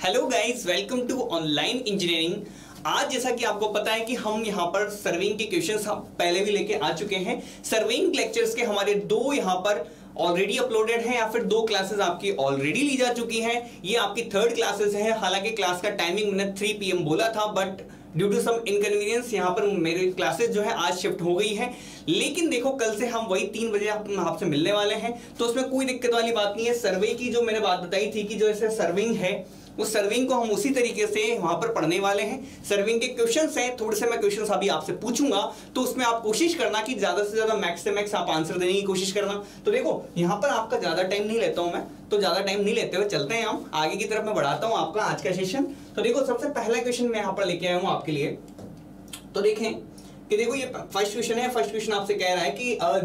Hello guys, welcome to online engineering. आज जैसा कि आपको पता है कि हम यहाँ पर सर्विंग के क्वेश्चंस हम पहले भी लेके आ चुके हैं। सर्विंग लेक्चर्स के हमारे दो यहाँ पर ऑलरेडी अपलोडेड हैं या फिर दो क्लासेस आपकी ऑलरेडी ली जा चुकी हैं। ये आपकी थर्ड क्लासेस है। हालांकि क्लास का टाइमिंग मैंने 3 PM बोला था, but due to some inconvenience यहाँ पर मेरी क्लासेस जो है आज शिफ्ट हो गई है। लेकिन देखो, कल से हम वही 3 बजे आपसे मिलने वाले हैं, तो उसमें कोई दिक्कत वाली बात नहीं है। सर्वे की जो मैंने बात बताई थी कि जो ऐसे सर्विंग है, उस सर्विंग को हम उसी तरीके से वहां पर पढ़ने वाले हैं। सर्विंग के क्वेश्चंस हैं, थोड़े से मैं क्वेश्चंस अभी आपसे पूछूंगा, तो उसमें आप कोशिश करना कि ज्यादा से ज्यादा मैक्स से मैक्स आप आंसर देने की कोशिश करना। तो देखो, यहाँ पर आपका ज्यादा टाइम नहीं लेता हूं मैं, तो ज्यादा टाइम नहीं लेते हुए चलते हैं हम आगे की तरफ। मैं बढ़ाता हूं आपका आज का सेशन। तो देखो, सबसे पहला क्वेश्चन मैं यहाँ पर लेके आया हूं आपके लिए। तो देखें कि देखो, ये फर्स्ट क्वेश्चन है। फर्स्ट क्वेश्चन आपसे कह रहा है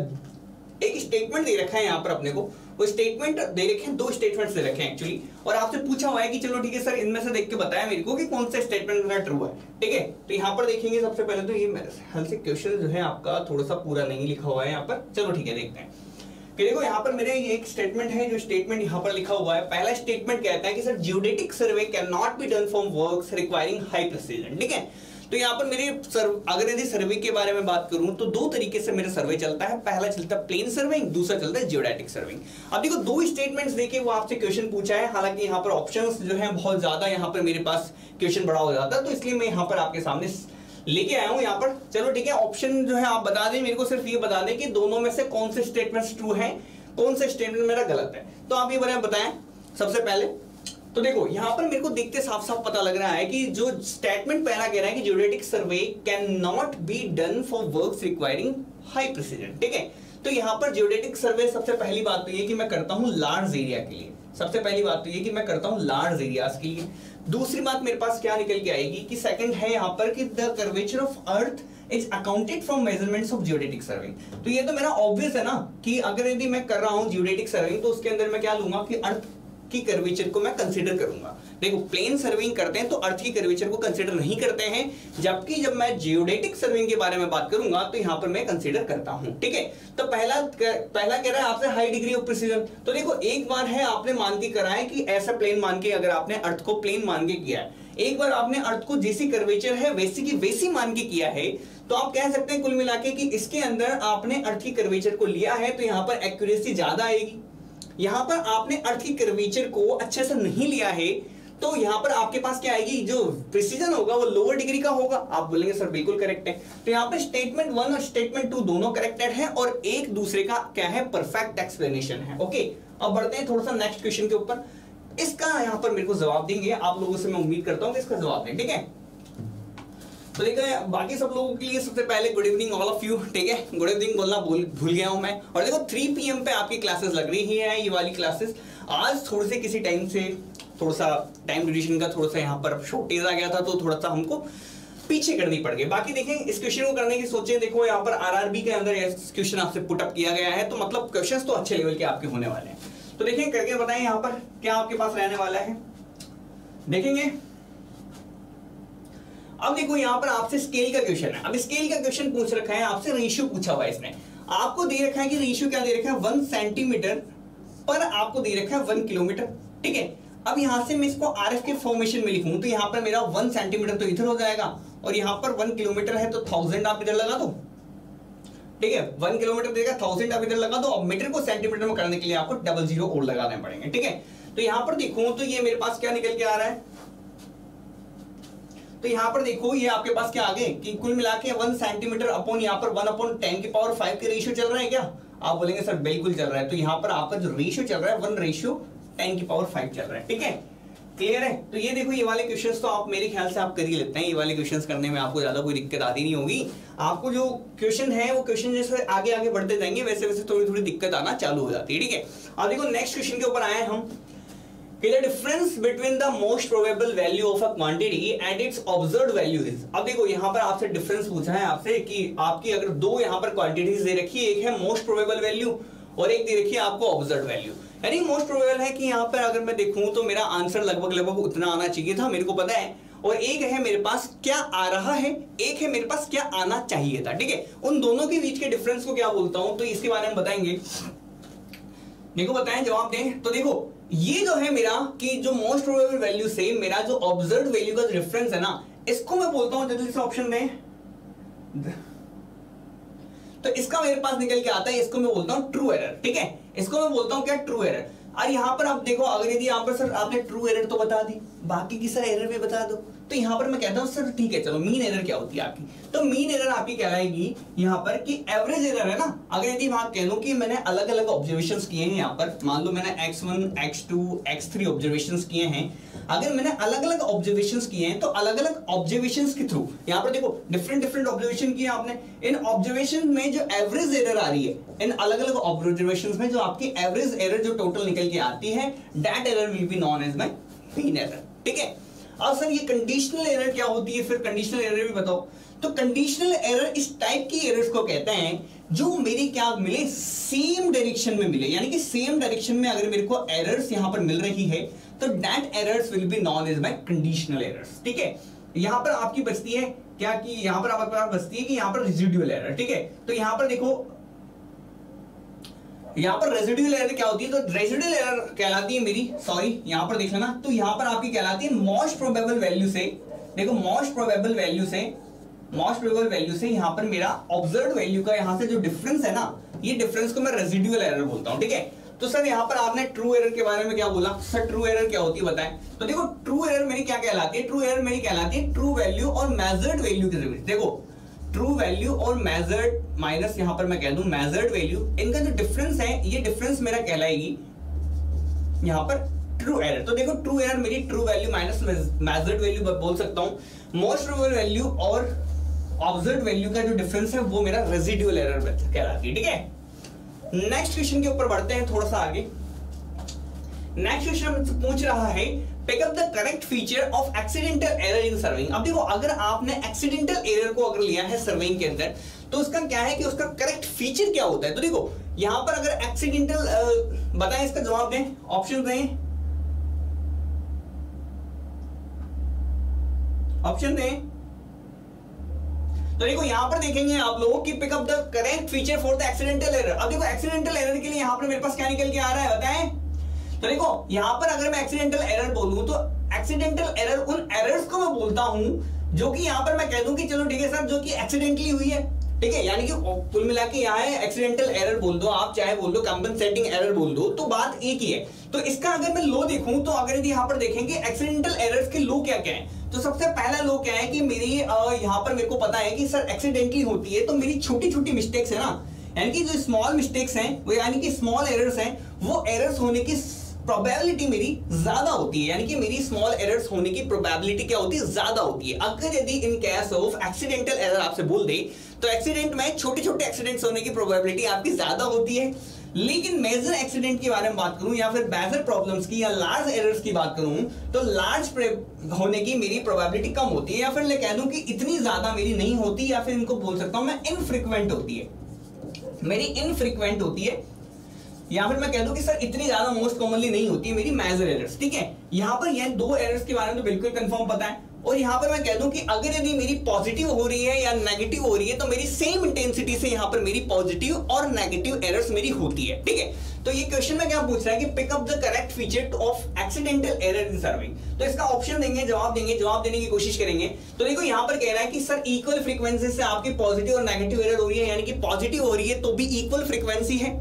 कि एक स्टेटमेंट दे रखा है यहाँ पर अपने को। वो स्टेटमेंट दे रखे हैं, 2 स्टेटमेंट्स दे रखे हैं एक्चुअली, और आपसे पूछा हुआ है कि चलो ठीक है सर, इनमें से देख के बताया मेरे को कि कौन सा स्टेटमेंट मेरा ट्रू है। ठीक है, तो यहाँ पर देखेंगे सबसे पहले तो ये मेरे ख्याल से क्वेश्चन जो है आपका थोड़ा सा पूरा नहीं लिखा हुआ है यहाँ पर। चलो ठीक है, देखते हैं कि देखो यहाँ पर मेरे ये एक स्टेटमेंट है। जो स्टेटमेंट यहाँ पर लिखा हुआ है, पहला स्टेटमेंट कहता है कि sir geodetic survey can not be done from works requiring high precision. ठीक है, तो यहाँ पर मेरे अगर यदि सर्वे के बारे में बात करूं तो 2 तरीके से मेरा सर्वे चलता है। पहला चलता है प्लेन सर्विंग, दूसरा चलता है जियोडेटिक सर्विंग। अब देखो, 2 स्टेटमेंट्स देके वो आपसे क्वेश्चन पूछा है। हालांकि यहाँ पर ऑप्शंस जो है बहुत ज्यादा, यहाँ पर मेरे पास क्वेश्चन बड़ा हो जाता है, तो इसलिए मैं यहाँ पर आपके सामने लेके आया हूं यहाँ पर। चलो ठीक है, ऑप्शन जो है आप बता दें मेरे को, सिर्फ ये बता दें कि दोनों में से कौन से स्टेटमेंट ट्रू है, कौन सा स्टेटमेंट मेरा गलत है। तो आप ये बताएं सबसे पहले। तो देखो, यहां पर मेरे को देखते साफ साफ पता लग रहा है कि जो स्टेटमेंट पहला कह रहा है कि geodetic survey can not be done for works requiring high precision. ठीक है, तो यहां पर जियोडेटिक सर्वे सबसे पहली बात तो ये कि मैं करता हूं लार्ज एरिया के लिए। सबसे पहली बात तो ये कि मैं करता हूं लार्ज एरियाज के लिए। दूसरी बात मेरे पास क्या निकल के आएगी कि सेकंड है यहां पर कि the curvature of earth is accounted from measurements of geodetic surveying. तो ये तो मेरा ऑब्वियस है ना कि अगर यदि मैं कर रहा हूं जियोडेटिक सर्विंग, तो उसके अंदर मैं क्या लूंगा कि अर्थ की कर्वेचर को मैं कंसीडर करूंगा। देखो, प्लेन सर्विंग करते हैं तो अर्थ की कर्वेचर को कंसीडर नहीं करते हैं, जबकि जब मैं जियोडेटिक सर्विंग के बारे में बात करूंगा तो यहां पर मैं कंसीडर करता हूं। ठीक है, तो पहला कह रहा है आपसे हाई डिग्री ऑफ प्रिसीजन। तो देखो, एक बार है आपने मान के करा है कि ऐसा प्लेन मान के, अगर आपने अर्थ को प्लेन मान के किया है, एक बार आपने अर्थ को जैसी कर्वेचर है वैसी की वैसी मान के किया है, तो आप कह सकते हैं कुल मिला के कि इसके अंदर आपने अर्थ की कर्वेचर को लिया है, तो यहां पर एक्यूरेसी ज्यादा आएगी। यहां पर आपने अर्थ की कर्वेचर को अच्छे से नहीं लिया है, तो यहां पर आपके पास क्या आएगी, जो प्रिसीजन होगा वो लोअर डिग्री का होगा। आप बोलेंगे सर बिल्कुल करेक्ट है। तो यहां पर स्टेटमेंट 1 और स्टेटमेंट 2 दोनों करेक्टेड है और एक दूसरे का क्या है, परफेक्ट एक्सप्लेनेशन है। ओके, अब बढ़ते हैं थोड़ा सा नेक्स्ट क्वेश्चन के ऊपर। इसका यहां पर मेरे को जवाब देंगे आप लोगों से, मैं उम्मीद करता हूं कि इसका जवाब दें। ठीक है, तो देखो, बाकी सब लोगों के लिए सबसे पहले good evening all of you. ठीक है, गुड इवनिंग बोलना भूल गया हूं मैं। और देखो, 3 PM पे आपकी क्लासेस लग रही है, ये वाली क्लासेस। आज थोड़े से किसी टाइम से थोड़ा सा टाइम ड्यूरेशन का थोड़ा सा यहाँ पर शॉर्टेज आ गया था, तो थोड़ा सा हमको पीछे करनी पड़ गई। बाकी देखें, इस क्वेश्चन को करने की सोचें। देखो, यहाँ पर RRB के अंदर क्वेश्चन आपसे पुट अप किया गया है, तो मतलब क्वेश्चन तो अच्छे लेवल के आपके होने वाले हैं। तो देखिए, करके बताएं यहाँ पर क्या आपके पास रहने वाला है, देखेंगे। अब देखो, यहां पर आपसे स्केल का क्वेश्चन है। अब स्केल का क्वेश्चन पूछ रखा है आपसे, रेशियो पूछा हुआ है इसने। आपको दे रखा है कि रेशियो क्या दे रखा है, 1 सेंटीमीटर पर आपको दे रखा है 1 किलोमीटर। ठीक है, अब यहां से मैं इसको RF के फॉर्मेशन में लिखूं, तो यहां पर मेरा 1 सेंटीमीटर तो इधर हो जाएगा, और यहां पर 1 किलोमीटर है तो 1000 आप इधर लगा दो। ठीक है, 1 किलोमीटर देगा, 1000 आप इधर लगा दो। अब मीटर को सेंटीमीटर में करने के लिए आपको 00 और लगाने पड़ेंगे। ठीक है, तो यहां पर देखूं तो ये मेरे पास क्या निकल के आ रहा है, तो यहां पर देखो, ये आपके पास क्या आ गए कि कुल मिला के 1 सेंटीमीटर अपॉन यहाँ पर 1/10⁵ के रेशियो चल रहा है। क्या आप बोलेंगे सर बिल्कुल चल रहा है। तो यहाँ पर आपका जो रेशियो चल रहा है 1/10⁵ चल रहा है। ठीक है, क्लियर है। तो ये देखो, ये वाले क्वेश्चंस तो आप मेरे ख्याल से आप कर ही लेते हैं। ये वाले क्वेश्चंस करने में आपको ज्यादा कोई दिक्कत आती नहीं होगी। आपको जो क्वेश्चन है वो क्वेश्चन जैसे आगे आगे बढ़ते जाएंगे वैसे वैसे थोड़ी थोड़ी दिक्कत आना चालू हो जाती है। ठीक है, अब देखो नेक्स्ट क्वेश्चन के ऊपर आए हम। The difference between the most probable value of a quantity and its observed value is। अब देखो, यहाँ पर आपसे डिफरेंस पूछा है आपसे कि आपकी अगर 2 यहाँ पर क्वांटिटीज दे रखी है, एक है मोस्ट प्रोबेबल वैल्यू और एक दे रखी है आपको ऑब्जर्व्ड वैल्यू। यानी मोस्ट प्रोबेबल है कि यहाँ पर अगर मैं देखूं तो मेरा आंसर लगभग उतना आना चाहिए था, मेरे को पता है, और एक है मेरे पास क्या आ रहा है, एक है मेरे पास क्या आना चाहिए था। ठीक है, उन दोनों के बीच के डिफरेंस को क्या बोलता हूं, तो इसके बारे में बताएंगे। देखो बताएं, जवाब दें। तो देखो ये जो है मेरा कि जो मोस्ट प्रोबेबल वैल्यू से मेरा जो ऑब्जर्व्ड वैल्यू का डिफरेंस है ना, इसको मैं बोलता हूं, जल्दी से ऑप्शन दें। तो इसका मेरे पास निकल के आता है, इसको मैं बोलता हूं ट्रू एरर। ठीक है, इसको मैं बोलता हूं क्या, ट्रू एरर। और यहां पर आप देखो, अगर यदि यहां पर सर आपने ट्रू एरर तो बता दी, बाकी की सर एरर भी बता दो, तो यहां पर मैं कहता हूं सर ठीक है चलो मीन एरर क्या होती है आपकी। तो मीन एरर आपकी कहलाएगी यहां पर कि एवरेज एरर है ना। अगर यदि मैं कह दूं कि मैंने अलग अलग ऑब्जर्वेशंस किए हैं, यहां पर मान लो मैंने x1 x2 x3 ऑब्जर्वेशंस किए हैं, अगर मैंने अलग अलग ऑब्जर्वेशंस किए हैं तो अलग अलग ऑब्जर्वेशंस के थ्रू यहां पर देखो डिफरेंट ऑब्जर्वेशन किए आपने, इन ऑब्जर्वेशन में जो एवरेज एरर आ रही है, इन अलग अलग ऑब्जर्वेशंस में जो आपकी एवरेज एरर जो टोटल निकल के आती है, that error will be known as my mean error. ठीक है, अब सर ये कंडीशनल एरर क्या होती है, फिर कंडीशनल एरर भी बताओ। तो कंडीशनल एरर इस टाइप की एरर्स को कहते हैं जो मेरे क्या मिले, सेम डायरेक्शन में मिले, यानी कि सेम डायरेक्शन में अगर मेरे को एरर्स यहां पर मिल रही है तो that errors will be known as my conditional errors. ठीक है, यहां पर आपकी बचती है क्या, कि यहां पर आपके पास बचती है कि यहां पर रेसिडुअल एरर। ठीक है, तो यहां पर देखो, यहां पर रेसिडुअल एरर क्या होती है, तो रेसिडुअल एरर कहलाती है मेरी, सॉरी यहां पर देख लेना, तो यहां पर आपकी कहलाती है मोस्ट प्रोबेबल वैल्यू से, देखो मोस्ट प्रोबेबल वैल्यू से यहां पर मेरा ऑब्जर्व्ड वैल्यू का यहां से जो डिफरेंस है ना, ये डिफरेंस को मैं रेसिडुअल एरर बोलता हूं। ठीक है, तो सर यहां पर आपने ट्रू एरर के बारे में क्या बोला, सर ट्रू एरर क्या होती है बताएं। तो देखो ट्रू एरर मेरी क्या कहलाती है, ट्रू एरर मेरी कहलाती है ट्रू वैल्यू और मेजर्ड वैल्यू के बीच, देखो ट्रू वैल्यू और मेजर्ड माइनस यहां पर मैं कह दूं मेजर्ड वैल्यू, इनका जो डिफरेंस है, ये डिफरेंस मेरा कहलाएगी यहां पर ट्रू एरर। तो देखो ट्रू एरर मेरी true value minus measured value बोल सकता हूं। मोस्ट प्रोबेबल वैल्यू और ऑब्जर्व्ड वैल्यू का जो डिफरेंस है वो मेरा रेसिडुअल एरर कहलाती है। ठीक है, नेक्स्ट क्वेश्चन के ऊपर बढ़ते हैं थोड़ा सा आगे। नेक्स्ट क्वेश्चन पूछ रहा है pick up the correct feature of accidental error in surveying. अब देखो अगर आपने एक्सीडेंटल एरर को अगर लिया है सर्विंग के अंदर, तो उसका क्या है कि उसका करेक्ट फीचर क्या होता है। तो देखो यहां पर अगर एक्सीडेंटल बताएं, इसका जवाब दें, ऑप्शन दें, ऑप्शन दें। तो देखो यहां पर देखेंगे आप लोग कि pick up the correct feature for the accidental error. अब देखो एक्सीडेंटल एरर के लिए यहां पर मेरे पास क्या निकल के आ रहा है बताएं। तो देखो यहां पर अगर मैं एक्सीडेंटल एरर बोलूं तो एक्सीडेंटल एरर उन एरर्स को मैं बोलता हूं जो कि यहां पर मैं कह दूं कि चलो ठीक है सर, जो कि एक्सीडेंटली हुई है। ठीक है, यानी कि कुल मिला के यहाँ है एक्सीडेंटल एरर बोल दो, आप चाहे बोल दो कंपनसेटिंग एरर बोल दो, तो बात एक ही है। तो इसका अगर मैं लो देखूं तो अगर यदि यहाँ पर देखेंगे एक्सीडेंटल एरर्स के लो क्या क्या है, तो सबसे पहला लो क्या है कि मेरी यहाँ पर मेरे को पता है कि सर एक्सीडेंटली होती है, तो मेरी छोटी छोटी मिस्टेक्स है ना, यानी कि जो स्मॉल मिस्टेक्स हैं वो, यानी कि स्मॉल एरर्स हैं, वो एरर्स होने की प्रोबेबिलिटी मेरी ज्यादा होती है, यानी कि मेरी स्मॉल एरर्स होने की प्रोबेबिलिटी क्या होती है, ज्यादा होती है। अगर यदि in case of accidental error आपसे बोल दे तो एक्सीडेंट में छोटे छोटे एक्सीडेंट्स होने की प्रोबेबिलिटी आपकी ज्यादा होती है। लेकिन मेजर एक्सीडेंट के बारे में बात करूं या फिर मेजर प्रॉब्लम्स की या लार्ज एरर्स की बात करूं तो लार्ज होने की मेरी प्रोबेबिलिटी कम होती है, या फिर मैं कह दूं कि इतनी ज्यादा मेरी नहीं होती, या फिर इनको बोल सकता हूं मैं इनफ्रीक्वेंट होती है, मेरी इनफ्रीक्वेंट होती है, या फिर मैं कह दूं कि सर इतनी ज्यादा मोस्ट कॉमनली नहीं होती है मेरी मेजर एरर्स। ठीक है, यहां पर ये दो एरर्स के बारे में तो बिल्कुल कंफर्म पता है। और यहां पर मैं कह दूं कि अगर यदि मेरी पॉजिटिव हो रही है या नेगेटिव हो रही है तो मेरी सेम इंटेंसिटी से यहां पर मेरी पॉजिटिव और नेगेटिव एरर्स मेरी होती है। ठीक है, तो ये क्वेश्चन में क्या पूछ रहा है कि pick up the correct feature of accidental error in surveying. तो इसका ऑप्शन देंगे, जवाब देंगे, जवाब देने की कोशिश करेंगे। तो देखो यहां पर कह रहा है कि सर इक्वल फ्रीक्वेंसी से आपकी पॉजिटिव और नेगेटिव एरर हो रही है, यानी कि पॉजिटिव हो रही है तो भी इक्वल फ्रीक्वेंसी है,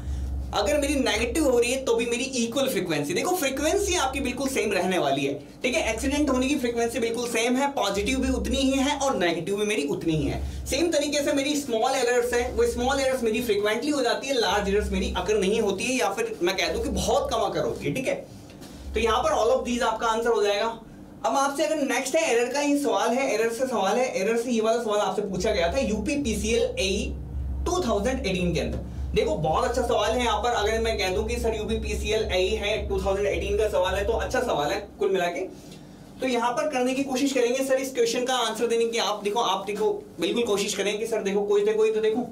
अगर मेरी नेगेटिव हो रही है तो भी मेरी इक्वल फ्रीक्वेंसी। देखो फ्रीक्वेंसी आपकी बिल्कुल सेम रहने वाली है। ठीक है, एक्सीडेंट होने की फ्रीक्वेंसी बिल्कुल सेम है, पॉजिटिव भी उतनी ही है और नेगेटिव भी मेरी उतनी ही है। सेम तरीके से मेरी स्मॉल एरर्स है, वो स्मॉल एरर्स मेरी फ्रीक्वेंटली हो जाती है, लार्ज एरर्स मेरी अकर नहीं होती है, या फिर मैं कह दूं कि बहुत कम अकर होती है। ठीक है, तो यहां पर ऑल ऑफ दीज आपका आंसर हो जाएगा। अब आपसे अगर नेक्स्ट है एरर का ही सवाल है, एरर से सवाल है, एरर से ये वाला सवाल आपसे पूछा गया था यूपीपीसीएल एई 2018 के अंदर। देखो बहुत अच्छा सवाल है यहाँ पर, अगर मैं कह दूं कि सर यूपीपीसीएल एई है 2018 का सवाल है, तो अच्छा सवाल है कुल मिला के। तो यहाँ पर करने की कोशिश करेंगे सर इस क्वेश्चन का आंसर देने की। आप देखो बिल्कुल कोशिश करें कि सर देखो कोई तो देखो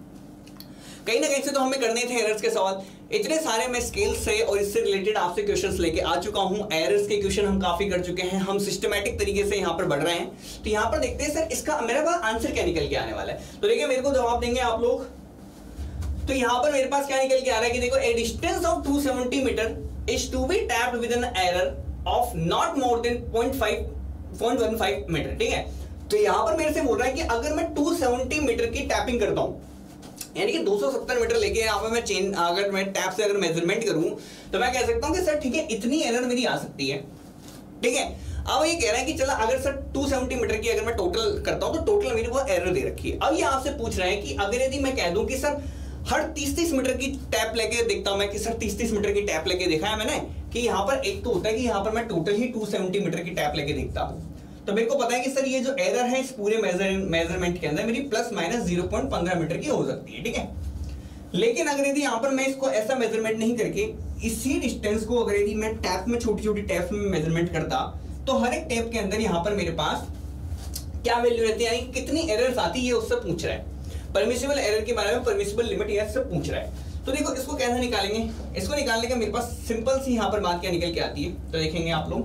कहीं ना कहीं से तो हमें करने थे एरर्स के सवाल। इतने सारे मैं स्केल्स से और इससे रिलेटेड आपसे क्वेश्चंस लेके आ चुका हूं। एरर्स के क्वेश्चन हम काफी कर चुके हैं, हम सिस्टमैटिक तरीके से यहाँ पर बढ़ रहे हैं। तो यहाँ पर देखते हैं सर इसका मेरा आंसर क्या निकल के आने वाला है। तो देखिए मेरे को जवाब देंगे आप लोग, तो यहां पर मेरे पास क्या निकल के आ रहा है कि देखो a distance of 270 metre is to be taped with an error of not more than 0.15 metre, ठीक है। तो यहां पर मेरे से बोल रहा है कि अगर मैं 270 मीटर की टैपिंग करता हूं, यानी कि 270 मीटर लेके यहाँ पे मैं चेन अगर मैं टैप से अगर मेजरमेंट करूं तो मैं कह सकता हूं कि सर ठीक है इतनी एरर मेरी आ सकती है, ठीक है। अब ये कह रहा है कि चलो अगर सर 270 मीटर की अगर मैं टोटल करता हूं तो टोटल मेरी वो एरर दे रखी है। अब ये आपसे पूछ रहा है कि अगर यदि मैं कह दूं कि सर हर 30-30 मीटर की टैप लेके देखता हूं मैं कि सर 30-30 मीटर की टैप लेके देखा है मैंने कि यहाँ पर एक तो होता है कि यहाँ पर मैं टोटल ही 270 मीटर की टैप लेके देखता हूं, तो मेरे को पता है कि सर ये जो एरर है इस पूरे मेजरमेंट के अंदर मेरी प्लस माइनस 0.15 मीटर की हो सकती है, ठीक है। लेकिन अगर यदि यहाँ पर मैं इसको ऐसा मेजरमेंट नहीं करके इसी डिस्टेंस को अगर यदि मैं टैप में छोटी छोटी टैप्स में मेजरमेंट करता तो हर एक टैप के अंदर यहाँ पर मेरे पास क्या वैल्यू रहती है, यानी कितनी एरर्स आती है उससे पूछ रहा है। परमिसिबल एरर के बारे में परमिसिबल लिमिट यह सब पूछ रहा है। तो देखो इसको कैसे निकालेंगे, इसको निकालने का मेरे पास सिंपल सी यहाँ पर बात क्या निकल के आती है, तो देखेंगे आप लोग।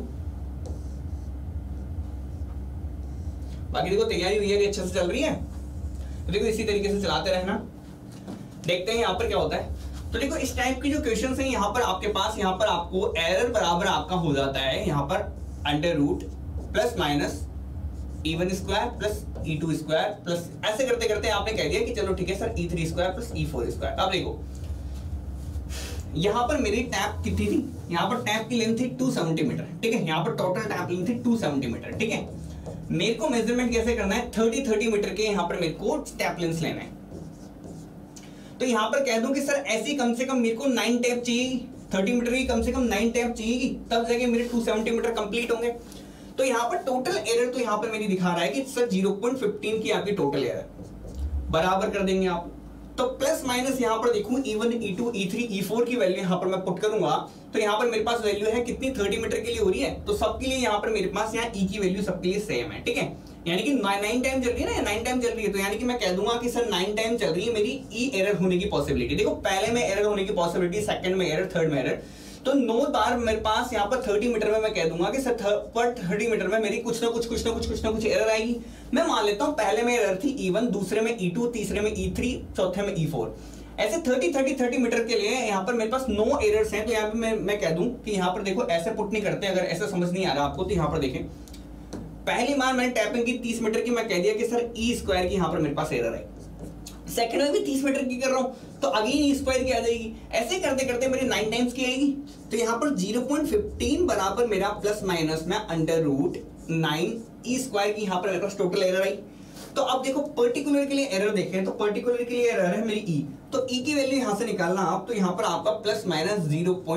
बाकी देखो तैयारी हुई है अच्छे से चल रही है, तो देखो इसी तरीके से चलाते रहना। देखते हैं यहाँ पर क्या होता है। तो देखो इस टाइप की जो क्वेश्चंस हैं यहाँ पर आपके पास यहाँ पर आपको एरर बराबर आपका हो जाता है यहाँ पर under root plus minus E1 square plus E2 square plus ऐसे करते करते आपने कह दिया कि चलो ठीक है sir E3 square plus E4 square. अब देखो यहाँ पर मेरी टैप कितनी थी, यहाँ पर टैप की लेंथ थी 270 मीटर, ठीक है। यहाँ पर टोटल टैप लेंथ थी 270 मीटर, ठीक है। मेरे को मेजरमेंट कैसे करना है, 30 मीटर के यहाँ पर मेरे को टैप लेंथ लेना है। तो यहाँ पर कह दूं कि सर ऐसी कम से कम मेरे को 9 टैप चाहिए, 30 मीटर की कम से कम 9 टैप चाहिए, तब जाके मेरे 270 मीटर कंप्लीट होंगे। तो यहाँ पर टोटल एरर तो यहाँ पर मेरी दिखा रहा है कि सर 0.15 की आपकी टोटल एरर बराबर कर देंगे आप। तो प्लस माइनस यहाँ पर देखूं E1 E2 E3 E4 की वैल्यू यहाँ पर मैं पुट करूंगा तो यहाँ पर मेरे पास वैल्यू है कितनी 30 मीटर के लिए हो रही है, तो सबके लिए यहाँ पर मेरे पास यहाँ E की वैल्यू सबके लिए सेम है, ठीक है। यानी कि 9 टाइम चल रही है ना, 9 टाइम चल रही है, तो यानी कि मैं कह दूंगा कि सर 9 टाइम चल रही है मेरी E एरर होने की पॉसिबिलिटी। देखो पहले में एरर होने की पॉसिबिलिटी, सेकंड में एरर, थर्ड में एरर, तो 9 बार मेरे पास यहाँ पर 30 मीटर में मैं कह दूंगा कि सर पर 30 मीटर में मेरी कुछ ना कुछ एरर आएगी। मैं मान लेता हूँ पहले में एरर थी E1, दूसरे में E2, तीसरे में E3, चौथे में E4। ऐसे 30 मीटर के लिए यहाँ पर मेरे पास 9 एरर्स हैं। तो यहाँ पे मैं कह दूं कि यहाँ पर देखो ऐसे पुट नहीं करते, अगर ऐसा समझ नहीं आ रहा आपको तो यहाँ पर देखें पहली बार मैंने टैपिंग की 30 मीटर की, मैं कह दिया कि सर E स्क्वायर की यहाँ पर मेरे पास एरर है। सेकंड में भी 30 मीटर की कर रहा हूं तो अगेन E स्क्वायर की आ जाएगी। ऐसे करते करते मेरी 9 टाइम्स की आएगी। तो यहाँ पर 0.15 बराबर मेरा प्लस माइनस में अंडर रूट 9 E स्क्वायर की यहाँ पर मेरे पास टोटल एरर आई। तो अब देखो पर्टिकुलर के लिए एरर देखें तो पर्टिकुलर के लिए एरर है मेरी E, तो E की वैल्यू यहां से निकालना आप, तो यहां पर आपका प्लस माइनस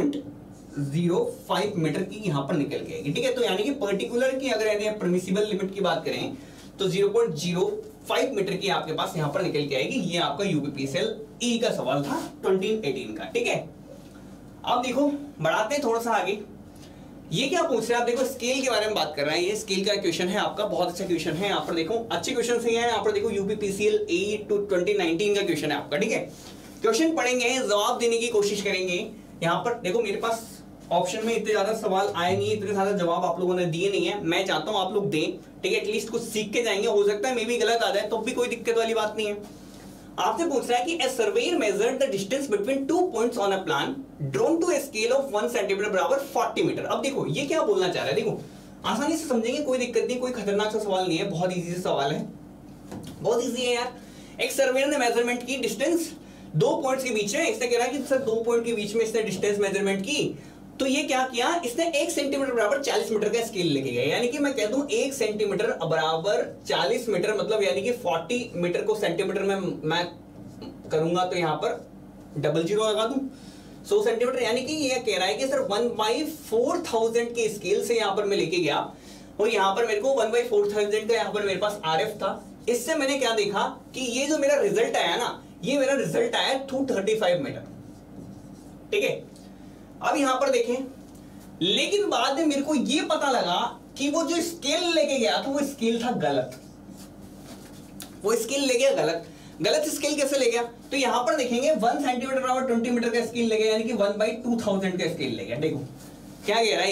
0.05 मीटर की यहां पर निकल के आएगी, ठीक है। तो यानी कि पर्टिकुलर की अगर यदि परमिसिबल लिमिट की बात करें तो 0.05 मीटर की आपके पास यहां पर निकल के आएगी। ये आपका यूपीपीएसएल E का सवाल था 2018 का, ठीक है। अब देखो बढ़ाते हैं थोड़ा सा आगे। ये क्या पूछ रहे हैं आप, देखो स्केल के बारे में बात कर रहे हैं। ये स्केल का क्वेश्चन है आपका, बहुत अच्छा क्वेश्चन है। यहाँ पर देखो अच्छे क्वेश्चन है यहाँ पर देखो यूपीपीसीएल ए 2019 का क्वेश्चन है आपका, ठीक है। क्वेश्चन पढ़ेंगे, जवाब देने की कोशिश करेंगे। यहाँ पर देखो मेरे पास ऑप्शन में इतने ज्यादा सवाल आए नहीं, इतने ज्यादा जवाब आप लोगों ने दिए नहीं है। मैं चाहता हूं आप लोग दें, ठीक है। एटलीस्ट कुछ सीख के जाएंगे, हो सकता है मे भी गलत आ जाए तो भी कोई दिक्कत वाली बात नहीं है। आपसे पूछ रहा है कि a surveyor measured the distance between 2 points on a plan drawn to a scale of 1 centimetre बराबर 40 मीटर। अब देखो ये क्या बोलना चाह रहा है, देखो आसानी से समझेंगे, कोई दिक्कत नहीं, कोई खतरनाक सा सवाल नहीं है, बहुत इजी सा सवाल है, बहुत इजी है यार। एक सर्वेयर ने मेजरमेंट की डिस्टेंस 2 पॉइंट्स के बीच में, इसने कह रहा है कि सर 2 पॉइंट के बीच में इसने डिस्टेंस मेजरमेंट की। तो ये क्या किया, इसने 1 सेंटीमीटर बराबर 40 मीटर का स्केल लेके गया। यानी कि मैं कह दूं 1 सेंटीमीटर बराबर 40 मीटर, मतलब यानी कि 40 मीटर को सेंटीमीटर में मैं करूंगा तो यहां पर 00 लगा दूं 100 सेंटीमीटर। यानी कि ये कह रहा है कि सर 1/4000 के स्केल से यहां पर मैं लेके गया और यहां पर मेरे को 1/4000 का यहां पर मेरे पास RF था। इससे मैंने क्या देखा कि ये जो मेरा रिजल्ट आया ना, ये मेरा रिजल्ट आया 235 मीटर, ठीक है। अब यहां पर देखें, लेकिन बाद में मेरे को ये पता लगा कि वो जो स्केल लेके गया था वो स्केल था गलत, वो स्केल ले गया गलत स्केल कैसे ले गया। तो यहां पर देखेंगे 1 सेंटीमीटर बराबर 20 मीटर का स्केल ले गया, यानी कि 1/2000 का स्केल ले गया। देखो क्या कह रहा है ये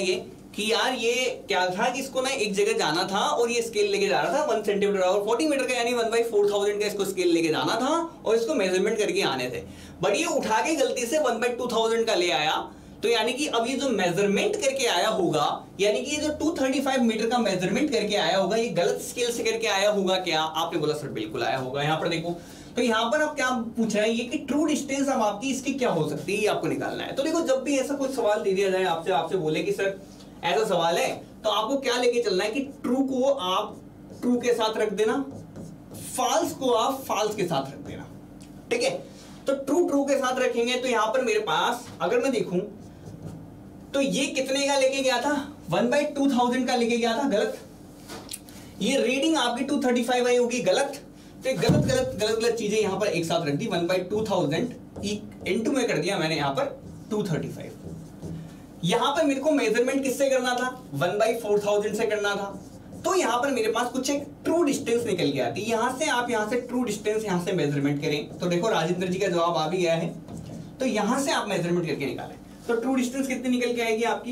कि यार ये क्या था कि इसको ना एक जगह जाना था और ये स्केल लेके जा रहा था 1 सेंटीमीटर और 40 मीटर का यानी 1/4000 का इसको स्केल लेके जाना था और इसको मेजरमेंट करके आने थे, बट ये उठा के गलती से 1/2000 का ले आया। तो यानी कि अब ये जो मेजरमेंट करके आया होगा, यानी कि ये जो 235 मीटर का मेजरमेंट करके आया होगा, ये गलत स्केल से करके आया होगा क्या? आपने बोला सर बिल्कुल आया होगा। यहां पर देखो, तो यहां पर अब क्या पूछ रहा है ये कि ट्रू डिस्टेंस अब आपकी इसकी क्या हो सकती है, ये आपको निकालना है। तो देखो जब भी ऐसा कोई सवाल दे दिया जाए आपसे बोले कि सर ऐसा सवाल है, तो आपको क्या लेके चलना है कि ट्रू को आप ट्रू के साथ रख देना, फॉल्स को आप फॉल्स के साथ रख देना, ठीक है। तो ट्रू के साथ रखेंगे तो यहां पर मेरे पास अगर मैं देखूं तो ये कितने का लेके गया था? 1/2000 का लेके गया था, गलत। ये रीडिंग आपकी 235 आई होगी, गलत। तो गलत चीजें यहां पर एक साथ रख दी। 1/2000 इनटू में कर दिया मैंने यहां पर 235। यहां पर मेरे को मेजरमेंट किससे करना था? 1/4000 से करना था। तो यहां पर मेरे पास कुछ एक ट्रू डिस्टेंस निकल गया थी। यहां से आप यहां से ट्रू डिस्टेंस यहां से मेजरमेंट करें तो देखो राजेंद्र जी का जवाब आ भी गया है। तो यहां से आप मेजरमेंट करके निकालें तो ट्रू डिस्टेंस कितनी निकल के आएगी आपकी?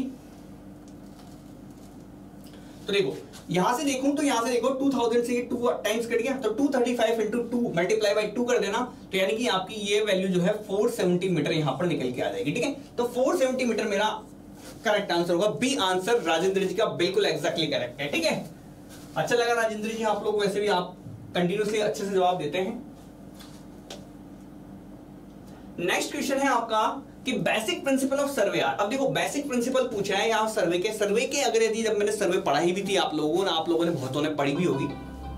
तो देखो यहां से देखूं तो यहां से देखो 2000 से 2 टाइम्स कट गया तो 235 इंटू 2 मल्टीप्लाई बाई 2 कर देना, तो यानी कि आपकी ये वैल्यू जो है 470 मीटर यहां पर निकल के आ जाएगी, ठीक है। तो 470 मीटर मेरा करेक्ट आंसर होगा। बी आंसर राजेंद्र जी का बिल्कुल एग्जैक्टली करेक्ट है, ठीक है। अच्छा लगा राजेंद्र जी आप लोग, वैसे भी आप कंटिन्यूसली अच्छे से जवाब देते हैं। नेक्स्ट क्वेश्चन है आपका कि बेसिक प्रिंसिपल ऑफ सर्वे। अब देखो बेसिक प्रिंसिपल पूछा है यहाँ सर्वे के अगर यदि जब मैंने सर्वे पढ़ाई भी थी आप लोगों ने बहुतों ने पढ़ी भी होगी,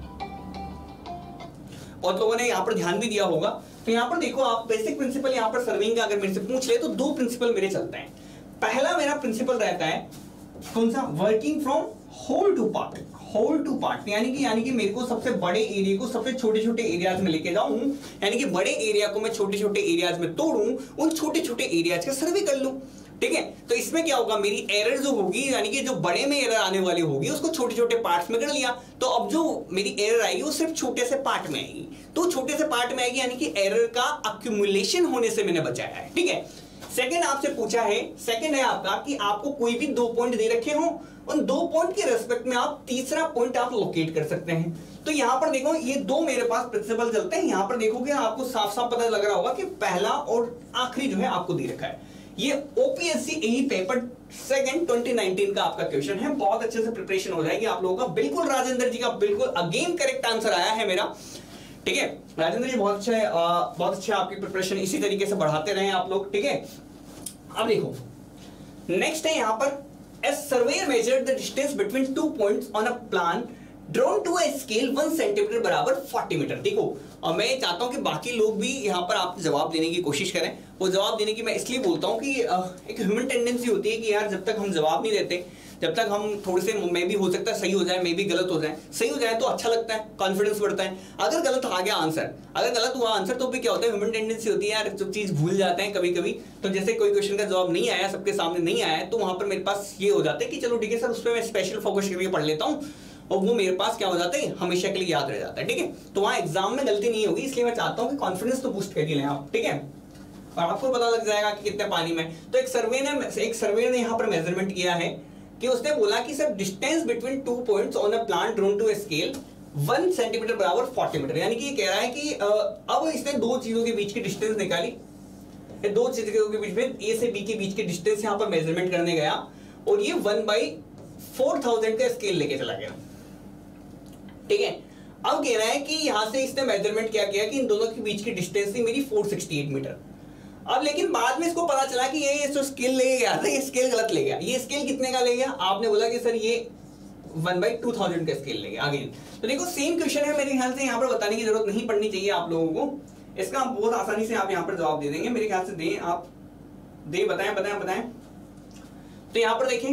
बहुत लोगों ने यहाँ पर ध्यान भी दिया होगा। तो यहाँ पर देखो आप बेसिक प्रिंसिपल यहाँ पर सर्विंग का अगर मेरे से पूछ ले तो 2 प्रिंसिपल मेरे चलते हैं। पहला मेरा प्रिंसिपल रहता है कौन सा? Working from whole to part, यानी कि मेरे को सबसे बड़े एरिया को सबसे छोटे छोटे एरियाज में लेके जाऊं, यानी कि बड़े एरिया को मैं छोटे छोटे एरियाज में तोड़ूं, उन छोटे छोटे एरियाज का सर्वे कर लूं, ठीक है। तो इसमें क्या होगा, मेरी एरर जो होगी यानी कि जो बड़े में एरर आने वाली होगी उसको छोटे छोटे पार्ट्स में कर लिया, तो अब जो मेरी एरर आएगी वो सिर्फ छोटे से पार्ट में आएगी, तो छोटे से पार्ट में आएगी यानी कि एरर का अक्यूमुलेशन होने से मैंने बचाया है, ठीक है। सेकंड आपसे पूछा है, सेकंड है आपका कि आपको कोई भी 2 पॉइंट दे रखे हो, उन 2 पॉइंट के रेस्पेक्ट में आप तीसरा पॉइंट आप लोकेट कर सकते हैं। तो यहां पर देखो ये 2 मेरे पास प्रिंसिपल चलते हैं। यहां पर देखोगे आपको साफ साफ पता लग रहा होगा कि पहला और आखिरी जो है आपको दे रखा है। ये ओपीएससी एई पेपर 2 2019 का आपका क्वेश्चन है, बहुत अच्छे से प्रिपरेशन हो जाएगी आप लोगों का। बिल्कुल राजेंद्र जी का बिल्कुल अगेन करेक्ट आंसर आया है मेरा, ठीक है। राजेंद्र जी बहुत अच्छा है, बहुत अच्छा आपकी प्रिपरेशन इसी तरीके से बढ़ाते रहे आप लोग, ठीक है। अब देखो नेक्स्ट है यहां पर A surveyor measured the distance between 2 points on a plan drawn to a scale 1 centimetre बराबर 40 मीटर। देखो और मैं चाहता हूं कि बाकी लोग भी यहां पर आप जवाब देने की कोशिश करें। वो जवाब देने की मैं इसलिए बोलता हूं कि एक ह्यूमन टेंडेंसी होती है कि यार जब तक हम जवाब नहीं देते, जब तक हम थोड़े से मे भी हो सकता है सही हो जाए, मे भी गलत हो जाए, सही हो जाए तो अच्छा लगता है, कॉन्फिडेंस बढ़ता है। अगर गलत आ गया आंसर, अगर गलत हुआ आंसर तो भी क्या होता है, ह्यूमन टेंडेंसी होती है यार जो चीज भूल जाते हैं कभी कभी। तो जैसे कोई क्वेश्चन का जवाब नहीं आया, सबके सामने नहीं आया, तो वहां पर मेरे पास ये हो जाता है कि चलो ठीक है सर उस पर मैं स्पेशल फोकस करके पढ़ लेता हूँ, और वो मेरे पास क्या हो जाता है हमेशा के लिए याद रह जाता है, ठीक है। तो वहां एग्जाम में गलती नहीं होगी, इसलिए मैं चाहता हूँ कि कॉन्फिडेंस तो बूस्ट कर लें आप, ठीक है, और आपको पता लग जाएगा कि कितने पानी में। तो एक सर्वे ने यहाँ पर मेजरमेंट किया है कि उसने बोला कि sir distance between 2 points on a plan drawn to a scale 1 centimetre बराबर 40 मीटर, यानी कि ये कह रहा है कि अब इसने 2 चीजों के बीच की डिस्टेंस निकाली, 2 चीजों के बीच में ए से बी के बीच की डिस्टेंस यहाँ पर मेजरमेंट करने गया और ये 1/4000 का स्केल लेके चला गया, ठीक है। अब कह रहा है कि यहां से इसने मेजरमेंट क्या किया कि इन दोनों के बीच की डिस्टेंस थी मेरी 468 मीटर। अब लेकिन बाद में इसको पता चला कि ये जो स्केल ले गया था ये स्केल गलत ले गया। ये स्केल कितने का ले गया? आपने बोला कि सर ये 1/2000 का स्केल ले गया। अगेन तो देखो सेम क्वेश्चन है, मेरे ख्याल से यहाँ पर बताने की जरूरत नहीं पड़नी चाहिए आप लोगों को, इसका बहुत आसानी से आप यहाँ पर जवाब दे देंगे मेरे ख्याल से। दें आप, दे बताएं। तो यहाँ पर देखें,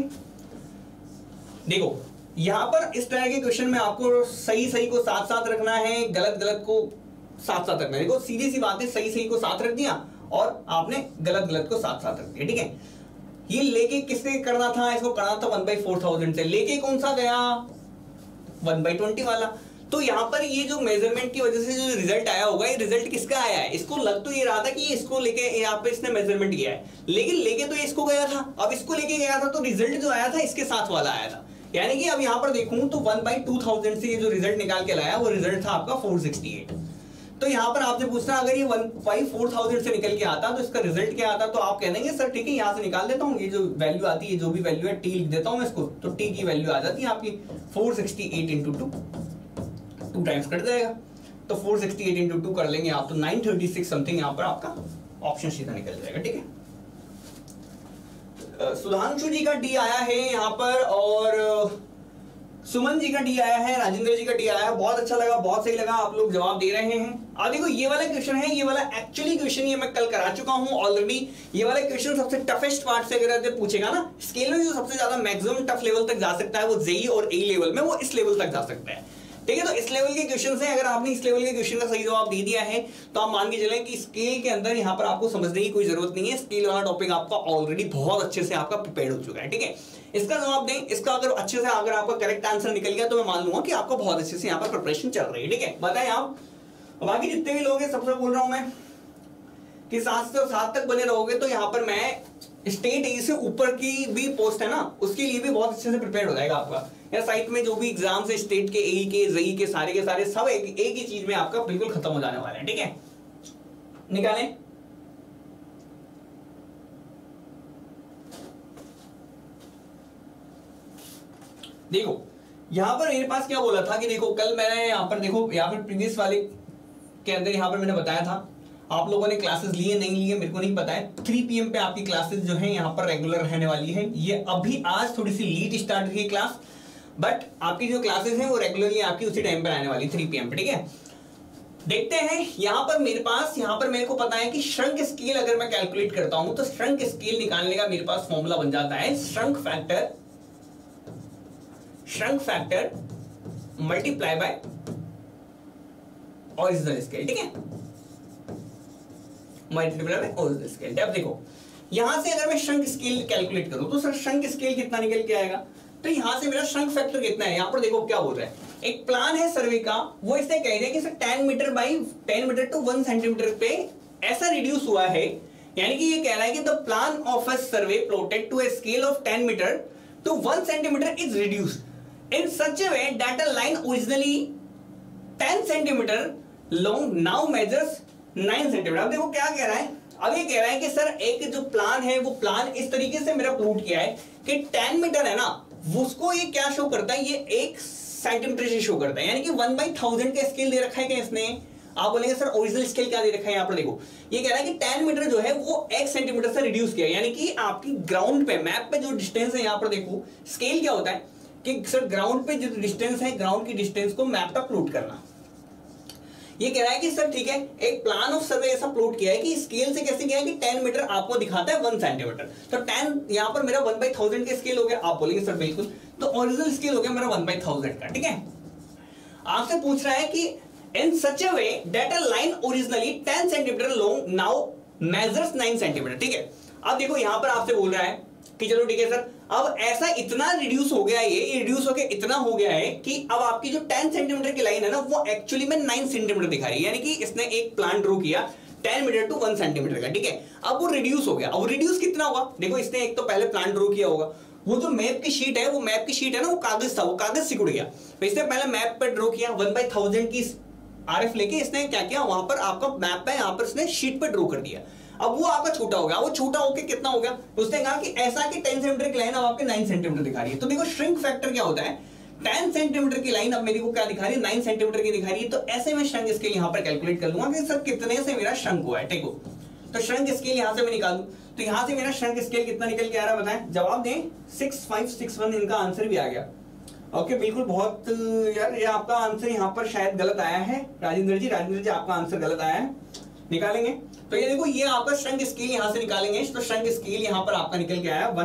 देखो यहाँ पर इस तरह के क्वेश्चन में आपको सही को साथ साथ रखना है, गलत को साथ साथ रखना है। देखो सीधी सी बात है, सही को साथ रख दिया और आपने गलत को साथ साथ रख दिया, ठीक है। ये लेके किससे करना था? इसको करना था 1/4000 से, लेके कौन सा गया? 1/20 वाला। तो यहाँ पर ये जो मेजरमेंट की वजह से जो रिजल्ट आया होगा, ये रिजल्ट किसका आया है? इसको लग तो ये रहा था कि इसको लेके यहाँ पे इसने मेजरमेंट किया है, लेकिन लेके तो इसको गया था, अब इसको लेके गया था तो रिजल्ट जो आया था इसके साथ वाला आया था। यानी कि अब यहाँ पर देखूं तो 1/2000 से ये जो रिजल्ट निकाल के लाया वो रिजल्ट था आपका 468। तो यहाँ पर आपसे पूछना अगर ये 1/4000 से निकल के आता तो इसका रिजल्ट क्या आता? तो आप कह देंगे सर ठीक है यहाँ से निकाल देता हूँ, ये जो वैल्यू आती है, जो भी वैल्यू है टी लिख देता हूँ मैं इसको, तो टी की वैल्यू आ जाती है आपकी 468 इंटू 2 टाइम्स कट जाएगा, तो 468 इंटू 2 कर लेंगे आप तो 936 समथिंग यहाँ पर आपका ऑप्शन सीधा निकल जाएगा। ठीक है, सुधांशु जी का डी आया है यहाँ पर, और सुमन जी का डी आया है, राजेंद्र जी का डी आया है। बहुत अच्छा लगा, बहुत सही लगा, आप लोग जवाब दे रहे हैं। अब देखो ये वाला क्वेश्चन है, ये वाला एक्चुअली क्वेश्चन ये मैं कल करा चुका हूं ऑलरेडी। ये वाला क्वेश्चन सबसे टफेस्ट पार्ट से अगर पूछेगा ना, स्केल में जो सबसे ज्यादा मैक्सिमम टफ लेवल तक जा सकता है वो जेई और ए लेवल में, वो इस लेवल तक जा सकता है। ठीक है, तो इस लेवल के क्वेश्चन से अगर आपने इस लेवल के क्वेश्चन का सही जवाब दे दिया है तो आप मान के चलें कि स्केल के अंदर यहाँ पर आपको समझने की कोई जरूरत नहीं है, स्केल वाला टॉपिक आपका ऑलरेडी बहुत अच्छे से आपका प्रिपेयर हो चुका है। ठीक है, इसका जवाब दें, इसका अगर अच्छे से अगर आपका करेक्ट आंसर निकल गया तो मैं मान लूंगा कि आपको बहुत अच्छे से यहाँ पर प्रिपरेशन चल रही है। ठीक है, बताएं आप, बाकी जितने भी लोग हैं सबसे बोल रहा हूं मैं कि 7 से 7 तक बने रहोगे तो यहाँ पर मैं स्टेट ए से ऊपर की भी पोस्ट है ना, उसके लिए भी बहुत अच्छे से प्रिपेयर हो जाएगा आपका। या साइट में जो भी एग्जाम्स है स्टेट के, ए के, जेई के सारे सब एक ही चीज में आपका बिल्कुल खत्म हो जाने वाला है। ठीक है, निकालें। देखो यहां पर मेरे पास क्या बोला था कि देखो कल मैंने यहाँ पर देखो यहाँ पर प्रीवियस वाले के अंदर यहाँ पर मैंने बताया था, आप लोगों ने क्लासेस लिए नहीं लिए मेरे को नहीं पता है। 3 PM पे आपकी क्लासेस जो है यहाँ पर रेगुलर रहने वाली है। ये अभी आज थोड़ी सी लेट स्टार्ट हुई क्लास, बट आपकी जो क्लासेस हैं वो रेगुलरली आपकी उसी टाइम पर आने वाली 3 PM पे। ठीक है, देखते हैं यहाँ पर मेरे पास, यहाँ पर मेरे को पता है कि श्रंक स्केल अगर मैं कैलकुलेट करता हूं तो श्रंक स्केल निकालने का मेरे पास फॉर्मूला बन जाता है shrunk factor multiply by original scale. ठीक है, मल्टीप्लाई बाय ओरिजिनल स्केल। अब देखो यहां से अगर मैं श्रंक स्केल कैलकुलेट करूं तो सर श्रंक स्केल कितना निकल के आएगा, तो यहां से मेरा श्रंक फैक्टर कितना है। यहां पर देखो क्या बोल रहा है, एक प्लान है सर्वे का, वो इसने कह रहे हैं कि sir 10 metre by 10 metre to 1 centimetre पे ऐसा रिड्यूस हुआ है। यानी कि ये कह रहा है कि the plan of a survey plotted to a scale of 10 metre to 1 centimetre is reduced in such a way that a line originally 10 centimeter long now measures 9 centimeter। अब देखो क्या कह रहा है, अब ये कह रहा है कि सर एक जो प्लान है वो प्लान इस तरीके से मेरा प्लॉट किया है कि 10 मीटर है ना, उसको ये क्या शो करता है, ये 1 सेंटीमीटर से शो करता है। यानी कि 1/1000 का स्केल दे रखा है क्या इसने। आप बोलेंगे सर ओरिजिनल स्केल क्या दे रखा है, यहाँ पर देखो ये कह रहा है कि 10 मीटर जो है वो 1 सेंटीमीटर से रिड्यूस किया। यानी कि आपकी ग्राउंड पे मैप पे जो डिस्टेंस है, यहाँ पर देखो स्केल क्या होता है कि सर ग्राउंड पे जो डिस्टेंस है, ग्राउंड की डिस्टेंस को मैप पर प्लॉट करना। ये कह रहा है कि सर ठीक है, एक प्लान ऑफ सर्वे ऐसा प्लॉट किया है कि स्केल से कैसे किया है कि 10 मीटर आपको दिखाता है 1 सेंटीमीटर, तो 10 यहां पर मेरा 1/1000 का स्केल हो गया। आप बोलेंगे सर बिल्कुल, तो ओरिजिनल स्केल हो गया मेरा 1/1000 का। ठीक है, आपसे पूछ रहा है कि in such a way that a line originally 10 centimetre long now measures 9 centimetre. ठीक है, अब देखो यहां पर आपसे बोल रहा है कि चलो ठीक है सर, अब ऐसा इतना रिड्यूस हो गया, ये रिड्यूस होकर इतना हो गया है कि अब आपकी जो 10 सेंटीमीटर की लाइन है ना वो एक्चुअली में 9 सेंटीमीटर दिखा रही है। यानी कि इसने एक प्लान ड्रॉ किया 10 मीटर टू 1 सेंटीमीटर का। ठीक है, अब वो रिड्यूस हो गया। अब रिड्यूस कितना हुआ, देखो इसने एक तो पहले प्लान ड्रॉ किया होगा, वो जो मैप की शीट है, वो मैप की शीट है ना, वो कागज था, वो कागज सिकुड़ गया। तो इसने पहले मैप पर ड्रॉ किया 1/1000 की RF लेके, इसने क्या किया वहां पर आपका मैप है, यहाँ पर इसने शीट पर ड्रॉ कर दिया। अब वो आपका छोटा हो गया, वो छोटा होके कितना हो गया, उसने कहा कि ऐसा कि 10 सेंटीमीटर की लाइन अब आपके 9 सेंटीमीटर दिखा रही है। तो देखो श्रिंक फैक्टर क्या होता है, 10 सेंटीमीटर की लाइन अब मेरे को क्या दिखा रही है, 9 सेंटीमीटर की दिखा रही है। तो ऐसे में श्रंक स्केल यहाँ पर कैलकुलेट कर लूंगा कि सर कितने से मेरा श्रंक हुआ है। ठीक हो, तो श्रंक स्केल यहां से मैं निकाल दूं, तो यहां से मेरा श्रंक स्केल कितना निकल के आ रहा है बताएं, जवाब दें। 6561 इनका आंसर भी आ गया। ओके, बिल्कुल, बहुत यार ये आपका आंसर यहाँ पर शायद गलत आया है। राजेंद्र जी आपका आंसर गलत आया है, निकालेंगे। तो ये देखो, ये आपका श्रंक स्केल यहां से निकालेंगे, तो श्रंक स्केल यहां पर आपका निकल के आया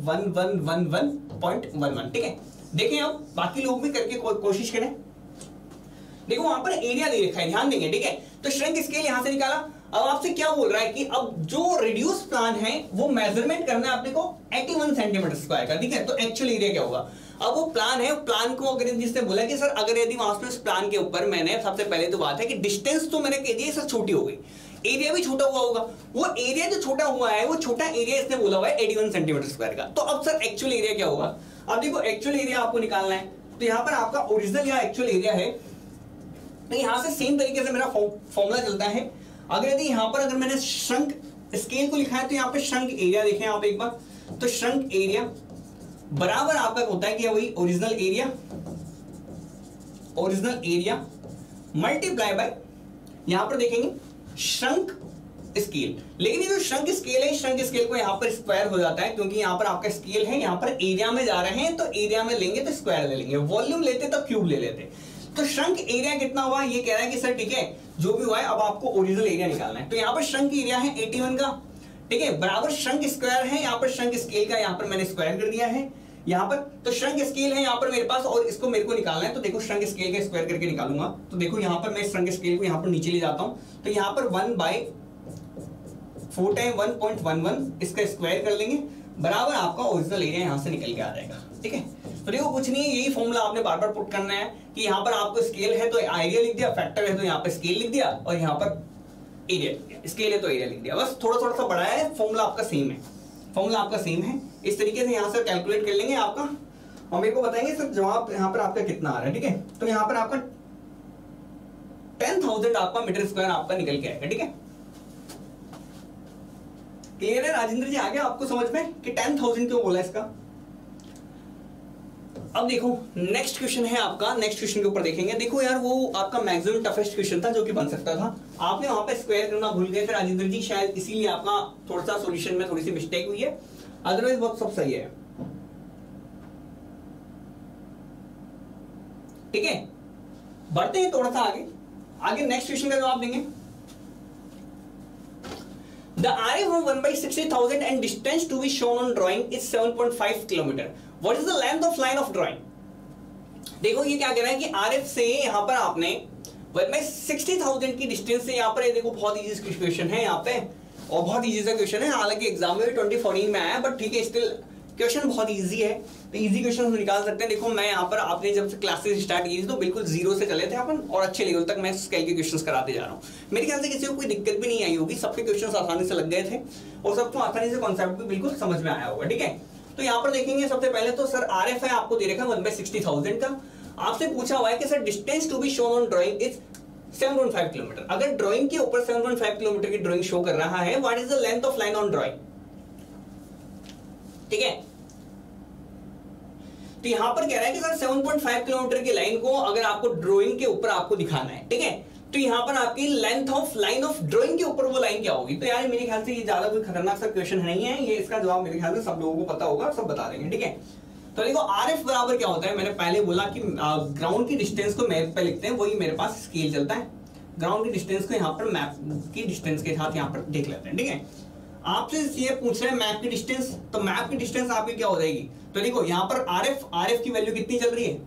1/1111.11। ठीक है, देखें अब बाकी लोग भी करके कोशिश करें। देखो वहां पर एरिया दे रखा है, ध्यान देंगे। ठीक है, तो श्रंक स्केल यहां से निकाला। अब आपसे क्या बोल रहा है कि अब जो रिड्यूस प्लान है वो मेजरमेंट करना है अपने को 81 सेंटीमीटर स्क्वायर का, ठीक है। तो एक्चुअल एरिया क्या होगा, अब वो प्लान है, प्लान को अगर जिसने बोला कि सर अगर यदि वहां पे उस प्लान के ऊपर मैंने, सबसे पहले तो बात है कि डिस्टेंस तो मैंने कह दिया सर छोटी हो गई, एरिया भी छोटा हुआ होगा, वो एरिया जो छोटा हुआ है वो छोटा एरिया इसने बोला हुआ है 81 सेंटीमीटर स्क्वायर का। तो अब सर एक्चुअल एरिया क्या होगा, अब देखो एक्चुअल एरिया आपको निकालना है, तो यहां पर आपका ओरिजिनल या एक्चुअल एरिया है, तो यहां से सेम तरीके से मेरा फॉर्मूला चलता है। अगर यदि यहां पर अगर मैंने श्रंक स्केल को लिखा है तो यहां पे श्रंक एरिया देखें आप एक बार, तो श्रंक एरिया बराबर आपका होता है कि वही ओरिजिनल एरिया मल्टीप्लाई बाय यहां पर देखेंगे श्रंक स्केल। लेकिन ये जो श्रंक स्केल है, श्रंक स्केल को यहां पर स्क्वायर हो जाता है, क्योंकि यहां पर आपका स्केल है, यहां पर एरिया में जा रहे हैं तो एरिया में लेंगे तो स्क्वायर ले लेंगे, वॉल्यूम लेते तो क्यूब ले लेते। तो श्रंक एरिया कितना हुआ, ये कह रहा है कि सर ठीक है जो भी हुआ है अब आपको ओरिजिनल एरिया निकालना है। तो यहां पर श्रंक एरिया है 81 का, ठीक है, बराबर श्रंक स्क्वायर है, यहां पर श्रंक स्केल का यहां पर मैंने स्क्वायर कर दिया है यहां पर, तो श्रंक स्केल है यहां पर मेरे पास, और इसको मेरे को निकालना है। तो देखो श्रंक स्केल का स्क्वायर करके निकालूंगा, तो देखो यहां पर मैं श्रंक स्केल को यहां पर नीचे ले जाता हूं, तो यहां पर 1/4 टाइम 1.11 इसका स्क्वायर कर लेंगे, बराबर आपका ओरिजिनल एरिया यहां से निकल के आ जाएगा, ठीक है। तो देखो कुछ नहीं है, यही फॉर्मूला आपने बार बार पुट करना है कि यहां पर आपको स्केल है तो एरिया लिख दिया, फैक्टर है तो यहां पर स्केल लिख दिया, और यहां पर एरिया लिख दिया, स्केल है तो एरिया लिख दिया, बस थोड़ा थोड़ा सा बड़ा है, फॉर्मूला आपका सेम है, फॉर्मूला आपका सेम है। इस तरीके से यहां से कैलकुलेट कर लेंगे आपका, और मेरे को बताएंगे सर जवाब यहां पर आपका कितना आ रहा है, ठीक है। तो यहां पर आपका 10,000 आपका मीटर स्क्वायर आपका निकल के आएगा, ठीक है। क्लियर है राजेंद्र जी, आ गया आपको समझ में कि 10,000 क्यों बोला इसका। अब देखो नेक्स्ट क्वेश्चन है आपका, नेक्स्ट क्वेश्चन के ऊपर देखेंगे। देखो यार वो आपका मैक्सिमम टफेस्ट क्वेश्चन था जो कि बन सकता था, आपने वहां पे स्क्वायर करना भूल गए थे राजेंद्र जी, शायद इसीलिए आपका थोड़ा सा सॉल्यूशन में थोड़ी सी मिस्टेक हुई है, अदरवाइज बहुत सब सही है, ठीक है। बढ़ते हैं थोड़ा सा आगे, नेक्स्ट क्वेश्चन का जवाब देंगे। The area of 1/60,000 and distance to be shown on drawing is 7.5 kilometre. What is the length of line of drawing? देखो ये क्या कह रहा है कि RF से यहां पर आपने 1/60,000 की डिस्टेंस से यहां पर, ये देखो बहुत इजी क्वेश्चन है यहाँ पे, और बहुत इजी सा क्वेश्चन है, हालांकि एग्जाम में भी 2014 में आया, बट ठीक है स्टिल क्वेश्चन बहुत इजी है, तो इजी क्वेश्चन हम निकाल सकते हैं। देखो मैं यहाँ पर, आपने जब से क्लासेस स्टार्ट की थी तो बिल्कुल जीरो से चले थे अपन, और अच्छे लेवल तक मैं स्केल के क्वेश्चंस कराते जा रहा हूँ। मेरे ख्याल से किसी को कोई दिक्कत भी नहीं आई होगी, सबके क्वेश्चंस आसानी से लग गए थे, और सबको आसानी से कॉन्सेप्ट भी बिल्कुल समझ में आया होगा, ठीक है। तो यहाँ पर देखेंगे सबसे पहले तो सर RF है आपको दे रखा है 1/60,000 का, आपसे पूछा हुआ है कि sir distance to be shown on drawing is 7.5 kilometre. अगर ड्राइंग के ऊपर 7.5 किलोमीटर की ड्राइंग शो कर रहा है, what is the length of line on drawing, ठीक है। तो यहां पर कह रहा है कि सर 7.5 किलोमीटर की लाइन को अगर आपको ड्राइंग के ऊपर आपको दिखाना है, ठीक है, तो यहां पर आपकी length of line of drawing के ऊपर वो लाइन क्या होगी। तो यार मेरे ख्याल से ये ज्यादा कोई खतरनाक सा क्वेश्चन नहीं है, ये इसका जवाब मेरे ख्याल से सब लोगों को पता होगा, सब बता देंगे, ठीक है। तो देखो RF बराबर क्या होता है, मैंने पहले बोला कि ग्राउंड की डिस्टेंस को मैप पे लिखते हैं, वही मेरे पास स्केल चलता है, ग्राउंड की डिस्टेंस को यहाँ पर मैप की डिस्टेंस के साथ यहाँ पर देख लेते हैं, ठीक है। आपसे ये पूछ रहे हैं मैप की डिस्टेंस, तो मैप की डिस्टेंस आपकी क्या हो जाएगी, तो देखो यहाँ पर RF की वैल्यू कितनी चल रही है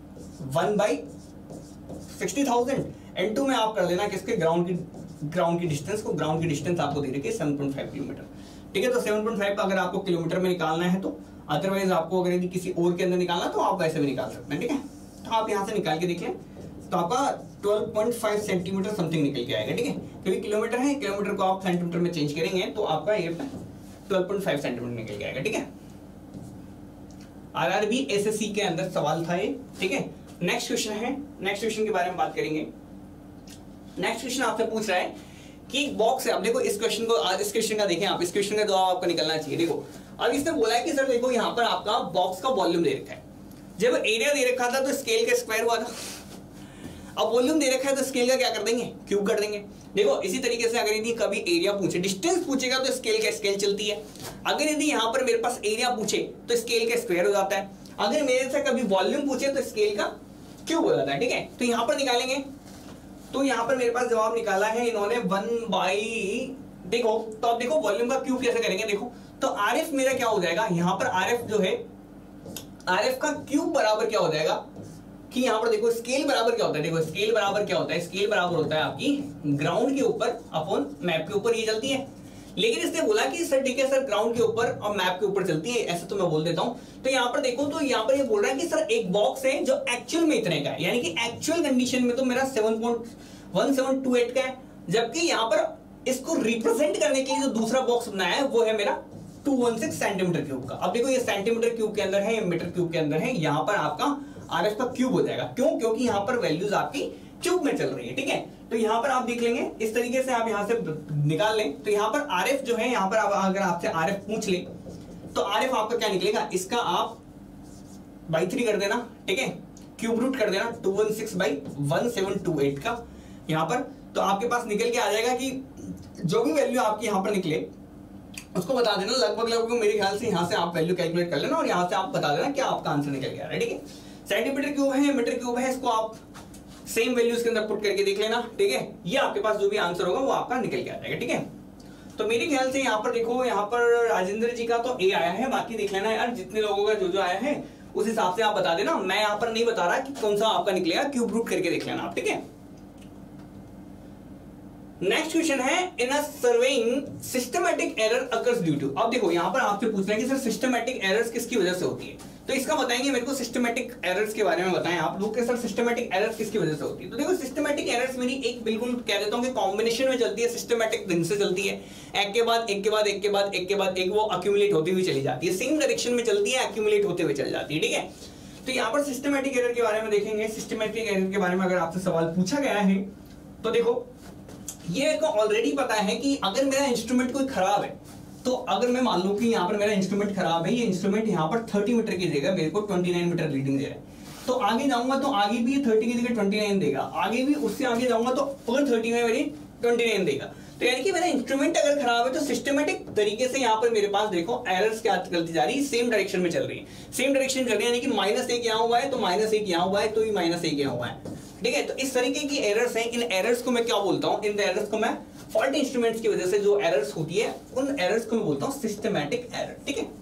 1/60,000, N2 में आप कर लेना किसके, ग्राउंड की डिस्टेंस को, ग्राउंड की डिस्टेंस आपको दे रखी है 7.5 किलोमीटर, ठीक है। तो 7.5 अगर आपको किलोमीटर में निकालना है तो, अदरवाइज आपको अगर यदि किसी और के अंदर निकालना तो आप वैसे भी निकाल सकते हैं, ठीक है। तो आप यहाँ से निकाल के देखें तो आपका 12.5 सेंटीमीटर समथिंग निकल के आएगा, ठीक है, क्योंकि किलोमीटर है, किलोमीटर को आप सेंटीमीटर में चेंज करेंगे तो आपका ये 12.5 सेंटीमीटर निकल के आएगा, ठीक है। RRB SSC के अंदर सवाल था ये, ठीक है। नेक्स्ट क्वेश्चन है, नेक्स्ट क्वेश्चन के बारे में बात करेंगे। नेक्स्ट क्वेश्चन आपसे पूछ रहा है कि एक बॉक्स है, अब देखो इस क्वेश्चन को, इस क्वेश्चन का देखें आप, इस क्वेश्चन का जवाब आपको निकलना चाहिए। देखो अब इसने बोला है कि सर देखो यहाँ पर आपका बॉक्स का वॉल्यूम दे रखा है, जब एरिया दे रखा था तो स्केल का स्क्वायर हुआ था, अब वॉल्यूम दे रखा है तो स्केल का क्या कर देंगे, क्यूब कर देंगे। देखो इसी तरीके से अगर यदि कभी एरिया पूछे, डिस्टेंस पूछेगा तो स्केल का स्केल चलती है, अगर यदि यहाँ पर मेरे पास एरिया पूछे तो स्केल का स्क्वायर हो जाता है, अगर मेरे से कभी वॉल्यूम पूछे तो स्केल का क्यूब हो जाता है, ठीक है। तो यहाँ पर निकालेंगे, तो यहाँ पर मेरे पास जवाब निकाला है इन्होंने 1/, देखो तो अब देखो वॉल्यूम का क्यूब कैसे करेंगे, देखो तो RF मेरा क्या हो जाएगा, यहाँ पर RF जो है, RF का क्यूब बराबर क्या हो जाएगा, कि यहाँ पर देखो स्केल बराबर क्या होता है, देखो स्केल बराबर क्या होता है, स्केल बराबर होता है आपकी ग्राउंड के ऊपर अपॉन मैप के ऊपर ये चलती है। लेकिन इसने बोला कि सर ठीक है सर ग्राउंड के ऊपर और मैप के ऊपर चलती है, ऐसे तो मैं बोल देता हूं। तो यहाँ पर देखो, तो यहाँ पर ये बोल रहा है कि सर एक बॉक्स है जो एक्चुअल में इतने का है, यानी कि एक्चुअल कंडीशन में तो मेरा 7.1728 का है, जबकि यहाँ पर इसको रिप्रेजेंट करने के लिए जो दूसरा बॉक्स बनाया है वो है मेरा 216 सेंटीमीटर क्यूब का। अब देखो ये सेंटीमीटर क्यूब के अंदर है, ये मीटर क्यूब के अंदर है, यहाँ पर आपका RF का क्यूब हो जाएगा। क्यों? क्योंकि यहाँ पर वैल्यूज आपकी क्यूब में चल रही है, ठीक है। तो यहाँ पर आप देख लेंगे इस तरीके से, आप यहाँ से निकाल लें तो यहाँ पर RF जो है, यहाँ पर अगर आपसे RF पूछ ले तो RF आपका क्या निकलेगा, इसका आप बाई 3 कर देना, ठीक है, क्यूब रूट कर देना 216/1728 का यहाँ पर, तो आपके पास निकल के आ जाएगा कि जो भी वैल्यू आपकी यहाँ पर निकले उसको बता देना। लगभग मेरे ख्याल से यहाँ से आप वैल्यू कैलकुलेट कर लेना और यहाँ से आप बता देना क्या आपका आंसर निकल गया है, ठीक है। सेंटीमीटर क्यूब है, मीटर क्यूब है, इसको आप सेम वैल्यूज के अंदर पुट करके देख लेना, ठीक है। ये आपके पास जो भी आंसर होगा वो आपका निकल के आ जाएगा, ठीक है। तो मेरे ख्याल से यहाँ पर देखो, यहाँ पर राजेंद्र जी का तो ए आया है, बाकी देख लेना यार जितने लोगों का जो आया है उस हिसाब से आप बता देना। मैं यहाँ पर नहीं बता रहा कि कौन सा आपका निकलेगा, क्यूब रूट करके देख लेना आप, ठीक है। नेक्स्ट क्वेश्चन है, in a surveying systematic error occurs due to. अब देखो यहाँ पर आपसे पूछ रहे हैं कि सर सिस्टमैटिक एरर्स किसकी वजह से होती है, तो इसका बताएंगे मेरे को सिस्टमैटिक एरर्स के बारे में बताएं आप लोग कि सर सिस्टमैटिक एरर्स किसकी वजह से होती है। तो देखो सिस्टमैटिक एरर्स मेरी एक बिल्कुल कह देता हूं कि कॉम्बिनेशन में चलती है, सिस्टमैटिक ढंग से चलती है, एक के बाद एक के बाद एक के बाद एक के बाद एक वो अक्यूमुलेट होती हुई चली जाती है, सेम डायरेक्शन में चलती है, अक्यूमुलेट होते हुए चल जाती है, ठीक है। तो यहाँ पर सिस्टमैटिक एरर के बारे में देखेंगे। सिस्टमैटिक एरर के बारे में अगर आपसे सवाल पूछा गया है तो देखो ये मेरे को ऑलरेडी पता है कि अगर मेरा इंस्ट्रूमेंट कोई खराब है, तो अगर मैं मान लूं कि यहाँ पर मेरा इंस्ट्रूमेंट खराब है, ये इंस्ट्रूमेंट यहाँ पर 30 मीटर की जगह मेरे को 29 मीटर रीडिंग दे रहा है, तो आगे जाऊंगा तो आगे भी 30 की जगह 29 देगा, आगे भी उससे आगे जाऊंगा तो अगर 30 में मेरी 29 देगा। तो यानी कि मेरा इंस्ट्रूमेंट अगर खराब है तो सिस्टमैटिक तरीके से यहाँ पर मेरे पास देखो एरर्स क्या चलती जा रही है, सेम डायरेक्शन में चल रही है, सेम डायरेक्शन में चल रही है, यानी कि -1 यहाँ हुआ है तो -1 यहाँ हुआ है तो -1 यहाँ हुआ है, ठीक है। तो इस तरीके की एरर्स हैं, इन एरर्स को मैं क्या बोलता हूं, इन एरर्स को मैं फॉल्ट इंस्ट्रूमेंट्स की वजह से जो एरर्स होती है उन एरर्स को मैं बोलता हूं सिस्टमैटिक एरर, ठीक है।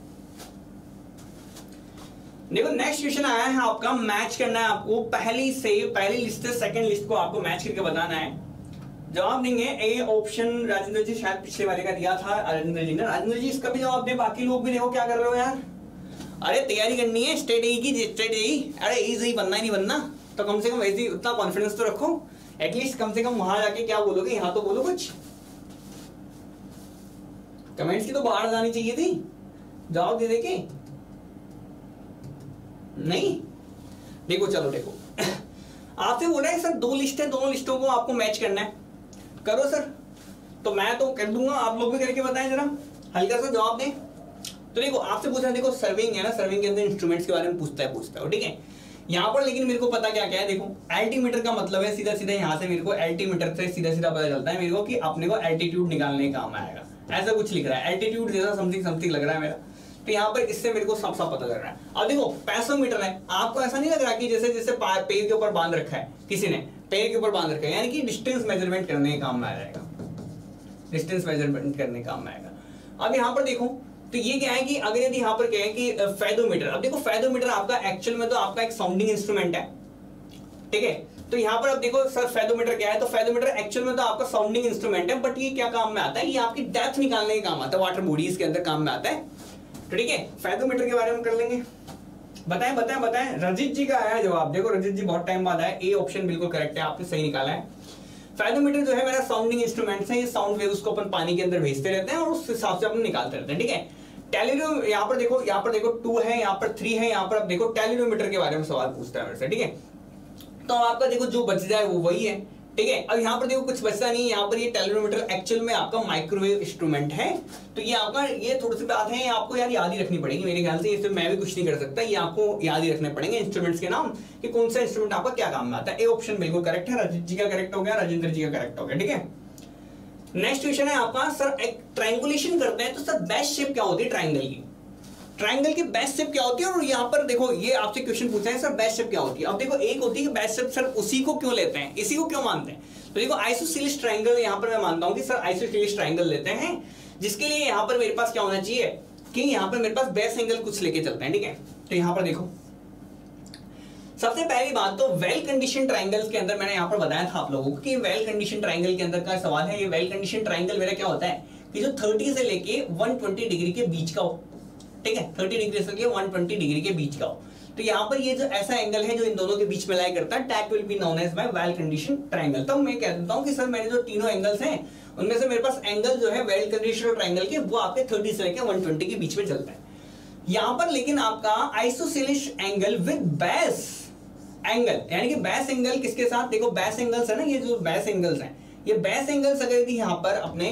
देखो नेक्स्ट क्वेश्चन आया है आपका, मैच करना है आपको पहली लिस्ट से सेकंड लिस्ट को आपको मैच करके बताना है। जवाब देंगे ए ऑप्शन, राजेंद्र जी शायद पिछले वाले का दिया था राजेंद्र जी ने, राजेंद्र जी इसका भी जवाब दे, बाकी लोग भी देखो क्या कर रहे हो यार। अरे तैयारी करनी है स्टेट ए की, स्टेट ए, अरे इजी बनना ही नहीं बनना तो कम से कम वैसे उतना कॉन्फिडेंस तो रखो, एटलीस्ट कम से कम वहां जाके क्या बोलोगे, यहां तो बोलो कुछ, कमेंट्स की तो बाहर जानी चाहिए थी, जवाब दे के नहीं। देखो चलो देखो आपसे बोल रहे हैं सर 2 लिस्ट है, दोनों लिस्टों को आपको मैच करना है, करो सर, तो मैं तो कर दूंगा, आप लोग भी करके बताएं जरा, हल्का सा जवाब दें। तो देखो आपसे पूछ रहा है, देखो सर्विंग है ना, सर्विंग के अंदर इंस्ट्रूमेंट्स के बारे में पूछता है, ठीक है। यहाँ पर लेकिन मेरे को पता क्या क्या है, देखो एल्टीमीटर का मतलब है सीधा सीधा, यहाँ से मेरे को एल्टीमीटर से सीधा सीधा पता चलता है मेरे को कि अपने को एल्टीट्यूड निकालने का काम आएगा, ऐसा कुछ लिख रहा है, एल्टीट्यूड जैसा समथिंग लग रहा है मेरा, तो यहाँ पर इससे मेरे को साफ साफ पता लग रहा है। अब देखो पैसोमीटर है, आपको ऐसा नहीं लग रहा कि जैसे जैसे पैर के ऊपर बांध रखा है, किसी ने पैर के ऊपर बांध रखा है, यानी कि डिस्टेंस मेजरमेंट करने के काम में आ जाएगा, डिस्टेंस मेजरमेंट करने के काम में आएगा। अब यहाँ पर देखो तो ये क्या है कि अगर यदि यहाँ पर क्या है कि फेदोमीटर, अब देखो फेदोमीटर आपका एक्चुअल में तो आपका एक साउंडिंग इंस्ट्रूमेंट है, ठीक है। तो यहाँ पर अब देखो सर फेदोमीटर क्या है, तो फेदोमीटर एक्चुअल में तो आपका साउंडिंग इंस्ट्रूमेंट है, बट ये क्या काम में आता है, ये आपकी डेप्थ निकालने के काम आता है, वाटर बॉडीज के अंदर काम में आता है, ठीक है। फेदोमीटर के बारे में कर लेंगे, बताएं बताएं बताएं। रजित जी का आया जवाब, देखो रजित जी बहुत टाइम बाद आया, ए ऑप्शन बिल्कुल करेक्ट है, आपने सही निकाला है। फेदोमीटर जो है मेरा साउंडिंग इंस्ट्रूमेंट है, ये साउंड वेव्स को अपन पानी के अंदर भेजते रहते हैं और उस हिसाब से अपन निकालते रहते हैं, ठीक है। टेलीनो यहाँ पर देखो 2 है, यहाँ पर 3 है, यहाँ पर अब देखो टेलीनोमीटर के बारे में सवाल पूछता है मेरे से, ठीक है। तो आपका देखो जो बच जाए वो वही है, ठीक है। अब यहाँ पर देखो कुछ बचता नहीं है, यहाँ पर ये टेलीनोमीटर एक्चुअल में आपका माइक्रोवेव इंस्ट्रूमेंट है, तो ये आपका ये थोड़ी सी बात है, आपको यार याद ही रखनी पड़ेगी मेरे ख्याल से, इससे मैं भी कुछ नहीं कर सकता, ये आपको याद ही रखने पड़ेंगे इंस्ट्रूमेंट्स के नाम कि कौन सा इंस्ट्रूमेंट आपका क्या काम में आता है। ए ऑप्शन बिल्कुल करेक्ट है, रजित जी का करेक्ट हो गया, राजेंद्र जी का करेक्ट हो गया, ठीक है। नेक्स्ट क्वेश्चन है आपका, सर एक ट्रायंगुलेशन करते हैं तो सर बेस्ट शेप क्या होती है ट्रायंगल की, ट्रायंगल की बेस्ट शेप क्या होती है, और यहाँ पर देखो ये आपसे क्वेश्चन पूछा है सर बेस्ट शेप क्या होती है। अब देखो एक होती है बेस्ट शेप, सर उसी को क्यों लेते हैं, इसी को क्यों मानते हैं, तो देखो आइसोसेलेस ट्रायंगल, यहाँ पर मैं मानता हूं कि सर आइसोसेलेस ट्रायंगल लेते हैं, जिसके लिए यहाँ पर मेरे पास क्या होना चाहिए कि यहाँ पर मेरे पास बेस एंगल कुछ लेके चलते हैं, ठीक है। तो यहाँ पर देखो सबसे पहली बात तो वेल कंडीशन ट्राइंगल्स के अंदर मैंने यहाँ पर बताया था आप लोगों को कि वेल कंडीशन ट्राइंगल के अंदर का सवाल है। ये वेल कंडीशन ट्राइंगल मेरा क्या होता है कि जो 30 से लेके 120 डिग्री के बीच का हो, ठीक है, 30 डिग्री से लेके 120 डिग्री के बीच का हो। तो यहाँ पर ये जो ऐसा एंगल है जो इन दोनों के बीच में लाई करता है, that will be known as my well condition triangle. तब मैं कह देता हूँ कि सर मेरे जो तीनों एंगल्स हैं उनमें से मेरे पास एंगल जो है वेल कंडीशन ट्राइंगल के वो आपके 30 से लेके 120 के बीच में चलता है। यहाँ पर लेकिन आपका isosceles angle with base angle, यानी कि बेस एंगल किसके साथ, देखो बेस एंगल्स है ना, ये जो बेस एंगल्स हैं, ये बेस एंगल्स अगर यदि यहाँ पर अपने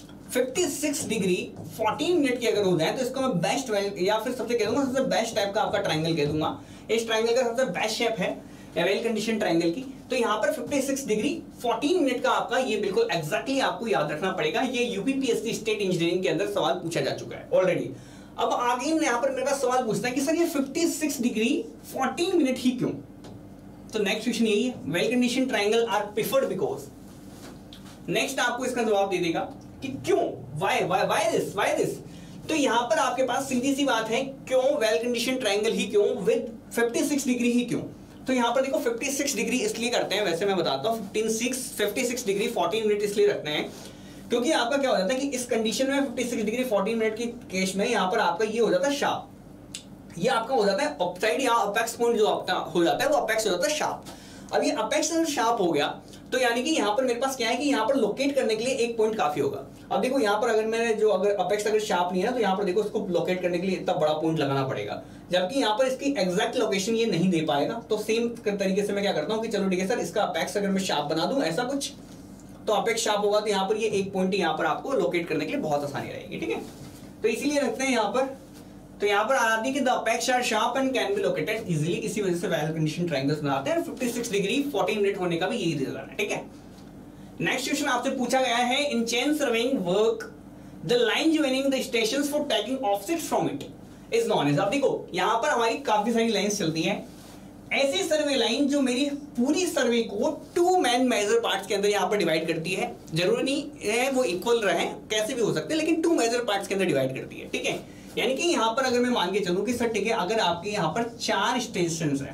56 डिग्री 14 मिनट की अगर हो जाए तो इसको मैं बेस्ट या फिर सबसे कह दूंगा सबसे बेस्ट टाइप का आपका ट्राइंगल कह दूंगा। इस ट्राइंगल का सबसे बेस्ट शेप है वेल कंडीशन ट्राइंगल की। तो यहाँ पर 56 डिग्री 14 मिनट का आपका ये बिल्कुल एग्जैक्टली आपको याद रखना पड़ेगा। ये यूपीपीएससी स्टेट इंजीनियरिंग के अंदर सवाल पूछा जा चुका है ऑलरेडी। अब आगे यहाँ पर मेरे पास सवाल पूछता है कि सर ये 56 डिग्री 14 मिनट ही क्यों। तो नेक्स्ट क्वेश्चन यही है, well condition triangle are preferred because. Next आपको इसका जवाब दे देगा कि क्यों, व्हाई दिस। तो यहां पर आपके पास सीधी सी बात है, क्यों वेल कंडीशन ट्राइंगल ही क्यों, विद 56 डिग्री ही क्यों। तो यहां पर देखो 56 डिग्री इसलिए करते हैं, वैसे मैं बताता हूं 56 डिग्री 14 मिनट इसलिए रखते हैं क्योंकि आपका क्या हो जाता है कि इस कंडीशन में 56 डिग्री 14 मिनट की केस में यहां पर आपका ये हो जाता है शार्प, ये आपका हो जाता है अपसाइड या अपेक्स पॉइंट जो आपका हो जाता है वो अपेक्स हो जाता है शार्प। अब ये अपेक्स अगर शार्प हो गया तो यानी कि यहाँ पर मेरे पास क्या है कि यहाँ पर लोकेट करने के लिए एक पॉइंट काफी होगा। अब देखो यहाँ पर अगर मैंने जो अगर अपेक्स अगर शार्प नहीं है ना तो यहाँ पर देखो इसको लोकेट करने के लिए इतना बड़ा पॉइंट लगाना पड़ेगा, जबकि यहाँ पर इसकी एग्जैक्ट लोकेशन ये नहीं दे पाएगा। तो सेम तरीके से मैं क्या करता हूँ कि चलो ठीक है सर, इसका अपेक्स अगर मैं शार्प बना दूं ऐसा कुछ, तो अपेक्स शार्प होगा तो यहाँ पर ये एक पॉइंट यहाँ पर आपको लोकेट करने के लिए बहुत आसानी रहेगी, ठीक है। तो इसीलिए रखते हैं यहाँ पर। तो यहाँ पर आ जाती है कि the apex are sharp and can be located easily, इसी वजह से वेल कंडीशन ट्रायंगल्स बनाते हैं। 56 डिग्री 14 मिनट होने का भी यही रीजन है, ठीक है। नेक्स्ट क्वेश्चन आपसे पूछा गया है, in chain surveying work the line joining the stations for taking offset from it is known as. अब देखो यहाँ पर हमारी काफी सारी लाइंस चलती हैं, ऐसी सर्वे लाइन जो मेरी पूरी सर्वे को 2 मेन मेजर पार्ट्स के अंदर यहाँ पर डिवाइड करती है। जरूरी नहीं है वो इक्वल रहे, कैसे भी हो सकते हैं, लेकिन 2 मेजर पार्ट्स के अंदर डिवाइड करती है, ठीक है। यानी कि यहाँ पर अगर मैं मान के चलूं कि सर ठीक है, अगर आपके यहाँ पर 4 स्टेशन है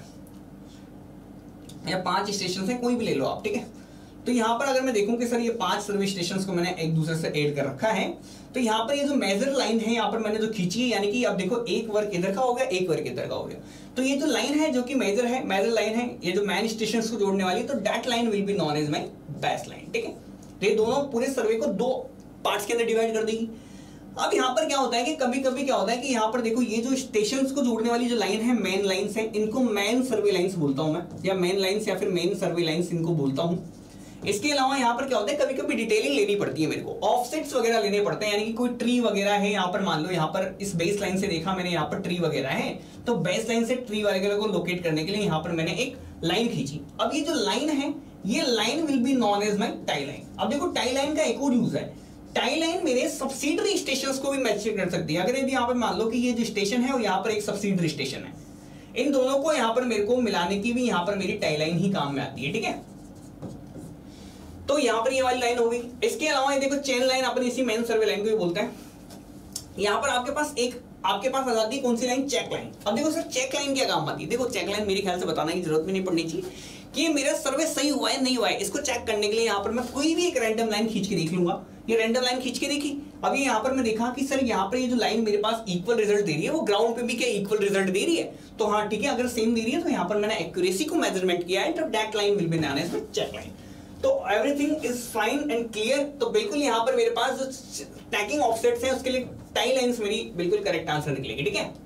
या 5 स्टेशन है, कोई भी ले लो आप, ठीक है। तो यहाँ पर अगर मैं देखूं कि सर ये 5 सर्वे स्टेशन को मैंने एक दूसरे से ऐड कर रखा है, तो यहाँ पर ये जो मेजर लाइन है यहाँ पर मैंने जो खींची है, यानी कि अब देखो एक वर्क इधर का हो गया, एक वर्क इधर का हो गया। तो ये जो लाइन है जो कि मेजर है, मेजर लाइन है, ये जो मेन स्टेशन को जोड़ने वाली, तो that line will be known as my base line, ठीक है। तो ये दोनों पूरे सर्वे को 2 पार्ट्स के अंदर डिवाइड कर देगी। अब यहाँ पर क्या होता है कि कभी कभी क्या होता है कि यहाँ पर देखो ये जो स्टेशंस को जोड़ने वाली जो लाइन है, मेन लाइंस है, इनको मेन सर्वे लाइंस बोलता हूं मैं, या मेन लाइंस या फिर मेन सर्वे लाइंस इनको बोलता हूं। इसके अलावा यहाँ पर क्या होता है, कभी कभी डिटेलिंग लेनी पड़ती है मेरे को, ऑफसेट्स वगैरह लेने पड़ते हैं, यानी कि कोई ट्री वगैरह है यहाँ पर, मान लो यहाँ पर इस बेस लाइन से देखा मैंने यहाँ पर ट्री वगैरह है, तो बेस लाइन से ट्री वगैरह को लोकेट करने के लिए यहाँ पर मैंने एक लाइन खींची। अब ये जो लाइन है, ये line will be known as my tie line. अब देखो टाई लाइन का एक और यूज है, टाई लाइन मेरे सब्सिडरी स्टेशंस को भी मैच कर सकती है। अगर यदि यहाँ पर मान लो कि ये जो स्टेशन है और यहाँ पर एक सब्सिडरी स्टेशन है, इन दोनों को यहाँ पर मेरे को मिलाने की भी यहाँ पर मेरी टाई लाइन ही काम में आती है, ठीक है। तो यहाँ पर ये वाली लाइन हो गई। इसके अलावा ये देखो चेन लाइन, अपन इसी मेन सर्वे लाइन को भी बोलते हैं। यहाँ पर आपके पास आ जाती है कौन सी लाइन, चेक लाइन। अब देखो सर चेक लाइन क्या काम आती है, देखो चेक लाइन मेरे ख्याल से बताने की जरूरत भी नहीं पड़नी चाहिए कि ये मेरा सर्वे सही हुआ है नहीं हुआ है। इसको चेक करने के लिए यहाँ पर मैं कोई भी एक रैंडम लाइन खींच के देख लूंगा। ये रैंडम लाइन खींच के देखी, अभी यहाँ पर मैं देखा कि सर यहाँ पर ये जो लाइन मेरे पास इक्वल रिजल्ट दे रही है, वो ग्राउंड पे भी क्या इक्वल रिजल्ट दे रही है, तो हाँ ठीक है, अगर सेम दे रही है तो यहाँ पर मैंने एक्यूरेसी को मेजरमेंट किया है, तो that line will be known as check line. तो everything is fine and clear. तो बिल्कुल यहाँ पर मेरे पास जो टैकिंग ऑफसेट्स हैं उसके लिए टाई लाइंस मेरी बिल्कुल करेक्ट आंसर निकलेगी, ठीक है।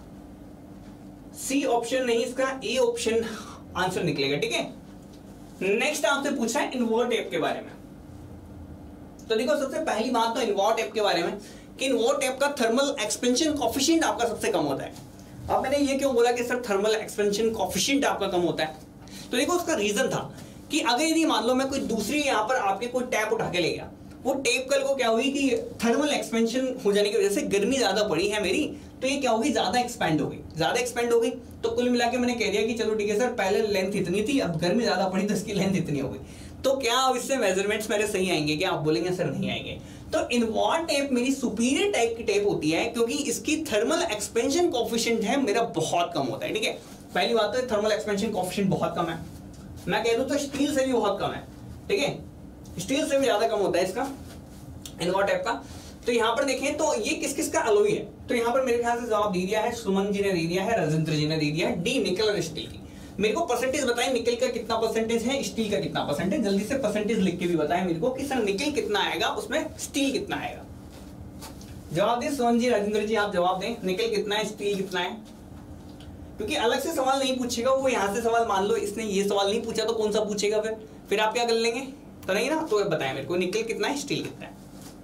सी ऑप्शन नहीं, इसका ए ऑप्शन आंसर निकलेगा, ठीक है। नेक्स्ट आपसे पूछा है इनवर्ट टेप के बारे में। तो देखो सबसे पहली बात तो इनवर्ट टेप के बारे में कि इनवर्ट टेप का थर्मल एक्सपेंशन कोएफिशिएंट आपका सबसे कम होता है। अब मैंने ये क्यों बोला कि सर थर्मल एक्सपेंशन कोएफिशिएंट आपका कम होता है, तो देखो उसका रीजन था कि अगर यदि मान लो मैं कोई दूसरी यहाँ पर आपके कोई टैप उठा के ले गया, वो टेप कल को क्या हुई कि थर्मल एक्सपेंशन हो जाने की वजह से गर्मी ज्यादा पड़ी है मेरी, तो ये क्या होगी, ज्यादा एक्सपेंड हो गई। तो कुल मिला के मैंने कह दिया कि चलो ठीक है सर, पहले लेंथ इतनी थी, अब गर्मी ज्यादा पड़ी तो इसकी लेंथ इतनी हो गई। तो क्या अब इससे मेजरमेंट्स मेरे सही आएंगे क्या, आप बोलेंगे सर नहीं आएंगे। तो इनवर्ट टेप मेरी सुपीरियर टाइप की टेप होती है क्योंकि इसकी थर्मल एक्सपेंशन कोएफिशिएंट है मेरा बहुत कम होता है, ठीक है। पहली बात तो थर्मल एक्सपेंशन कोएफिशिएंट बहुत कम है, मैं कह दूं तो स्टील से भी बहुत कम है, ठीक है, स्टील से भी ज्यादा कम होता है इसका इनवर्ट टाइप का। तो यहाँ पर देखें तो ये किस किस का अलॉय है, तो यहाँ पर मेरे ख्याल से जवाब दे दिया है, सुमन जी ने दे दिया है, राजेंद्र जी ने दे दिया है, डी निकल और स्टील की। मेरे को परसेंटेज बताएं, निकल का कितना परसेंटेज है, स्टील का कितना परसेंटेज, जल्दी से परसेंटेज लिख के भी बताएं मेरे को कि सर निकल कितना आएगा, उसमें स्टील कितना आएगा। जवाब दें सुमन जी, राजेंद्र जी, आप जवाब दें, निकल कितना है, स्टील कितना है, क्योंकि अलग से सवाल नहीं पूछेगा वो, यहां से सवाल मान लो इसने ये सवाल नहीं पूछा तो कौन सा पूछेगा, फिर आप क्या कर लेंगे, तो नहीं ना, तो बताएं मेरे को निकल कितना है, स्टील कितना है।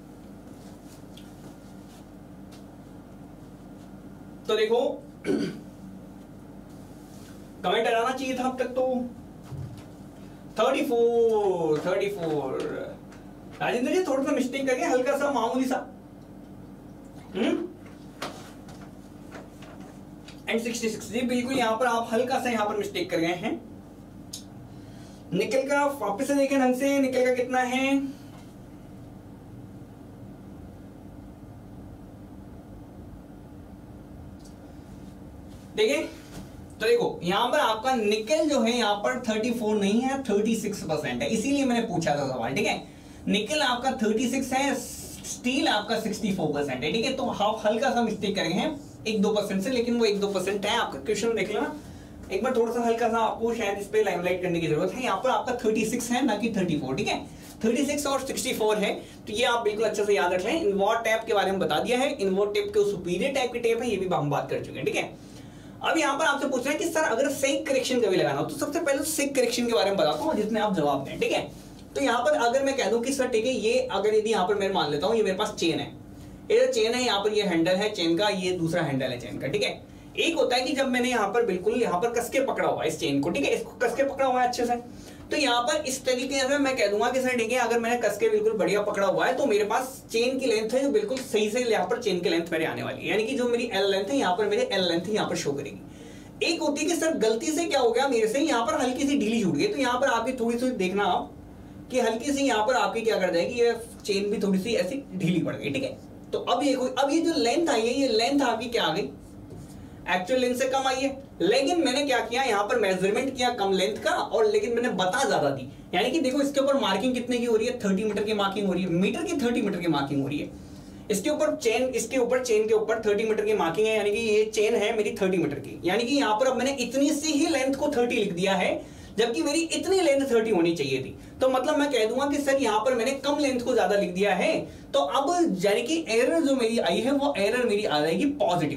तो देखो कमेंट आना चाहिए था अब तक तो 34 राजेंद्र जी थोड़ा सा मिस्टेक करके, हल्का सा मामूली सा एंड 66 जी बिल्कुल यहां पर आप हल्का सा यहां पर मिस्टेक कर गए हैं। निकल का वापस से देखें ढंग से, निकल का कितना है, देखिए तो देखो यहां पर आपका निकल जो है यहां पर 34 नहीं है 36% है, इसीलिए मैंने पूछा था सवाल, ठीक है, निकल आपका 36 है, स्टील आपका 64% है, ठीक है, तो आप हल्का सा मिस्टेक कर गए हैं 1-2% से, लेकिन वो 1-2% है। आपका क्वेश्चन देख लेना एक बार, थोड़ा सा हल्का सा आपको शायद इस पे लाइमलाइट करने की जरूरत है। यहाँ पर आपका 36 है ना कि 34, ठीक है, 36 और 64 है, तो ये आप बिल्कुल अच्छे से याद रख लें। इनवर्ट टैप के बारे में बता दिया है, इनवर्ट टैप के सुपीरियर टाइप की टेप है, ये भी हम बात कर चुके हैं, ठीक है। अब यहाँ पर आपसे पूछ रहे हैं कि सर अगर सेक करेक्शन कभी लगाना हो, तो सबसे पहले सेक करेक्शन के बारे में बताता हूँ जितने आप जवाब दें, ठीक है। तो यहाँ पर अगर मैं कह दूं कि सर ठीक है, ये अगर यदि यहाँ पर मैं मान लेता हूँ ये मेरे पास चेन है, ये चेन है, यहाँ पर ये हैंडल है चेन का, ये दूसरा हैंडल है चेन का, ठीक है। एक होता है कि जब मैंने यहाँ पर बिल्कुल यहाँ पर कस के पकड़ा हुआ है इस चेन को, ठीक है, इसको कस के पकड़ा हुआ है अच्छे से, तो यहाँ पर इस तरीके से मैं कह दूंगा कि सर ठीक है, अगर मैंने कस के बिल्कुल बढ़िया पकड़ा हुआ है तो मेरे पास चेन की लेंथ है जो बिल्कुल सही से यहाँ पर चेन की लेंथ मेरे आने वाली है, यानी कि जो मेरी एल लेंथ है यहाँ पर मेरे एल लेंथ यहाँ पर शो करेगी। एक होती है कि सर गलती से क्या हो गया मेरे से, यहाँ पर हल्की सी ढीली छूट गई, तो यहाँ पर आपकी थोड़ी सी देखना आप कि हल्की सी यहाँ पर आपकी क्या कर जाएगी, ये चेन भी थोड़ी सी ऐसी ढीली पड़ गई, ठीक है। तो अब ये जो लेंथ आई है, ये लेंथ आपकी क्या आ गई, एक्चुअल लेंथ से कम आई है, लेकिन मैंने क्या किया यहाँ पर मेजरमेंट किया कम लेंथ का, और लेकिन मैंने बता ज्यादा दी, यानी कि देखो इसके ऊपर मार्किंग कितने की हो रही है, 30 मीटर की मार्किंग हो रही है, मीटर की 30 मीटर की मार्किंग हो रही है, इसके ऊपर चेन के ऊपर 30 मीटर की मार्किंग है, यानी कि ये चेन है मेरी 30 मीटर की, यानी कि यहाँ पर अब मैंने इतनी सी ही लेंथ को 30 लिख दिया है, जबकि मेरी इतनी लेंथ 30 होनी चाहिए थी। तो मतलब मैं कह दूंगा कि सर यहाँ पर मैंने कम लेंथ को ज्यादा लिख दिया है, तो अब यानी कि एरर जो मेरी आई है वो एरर मेरी आ जाएगी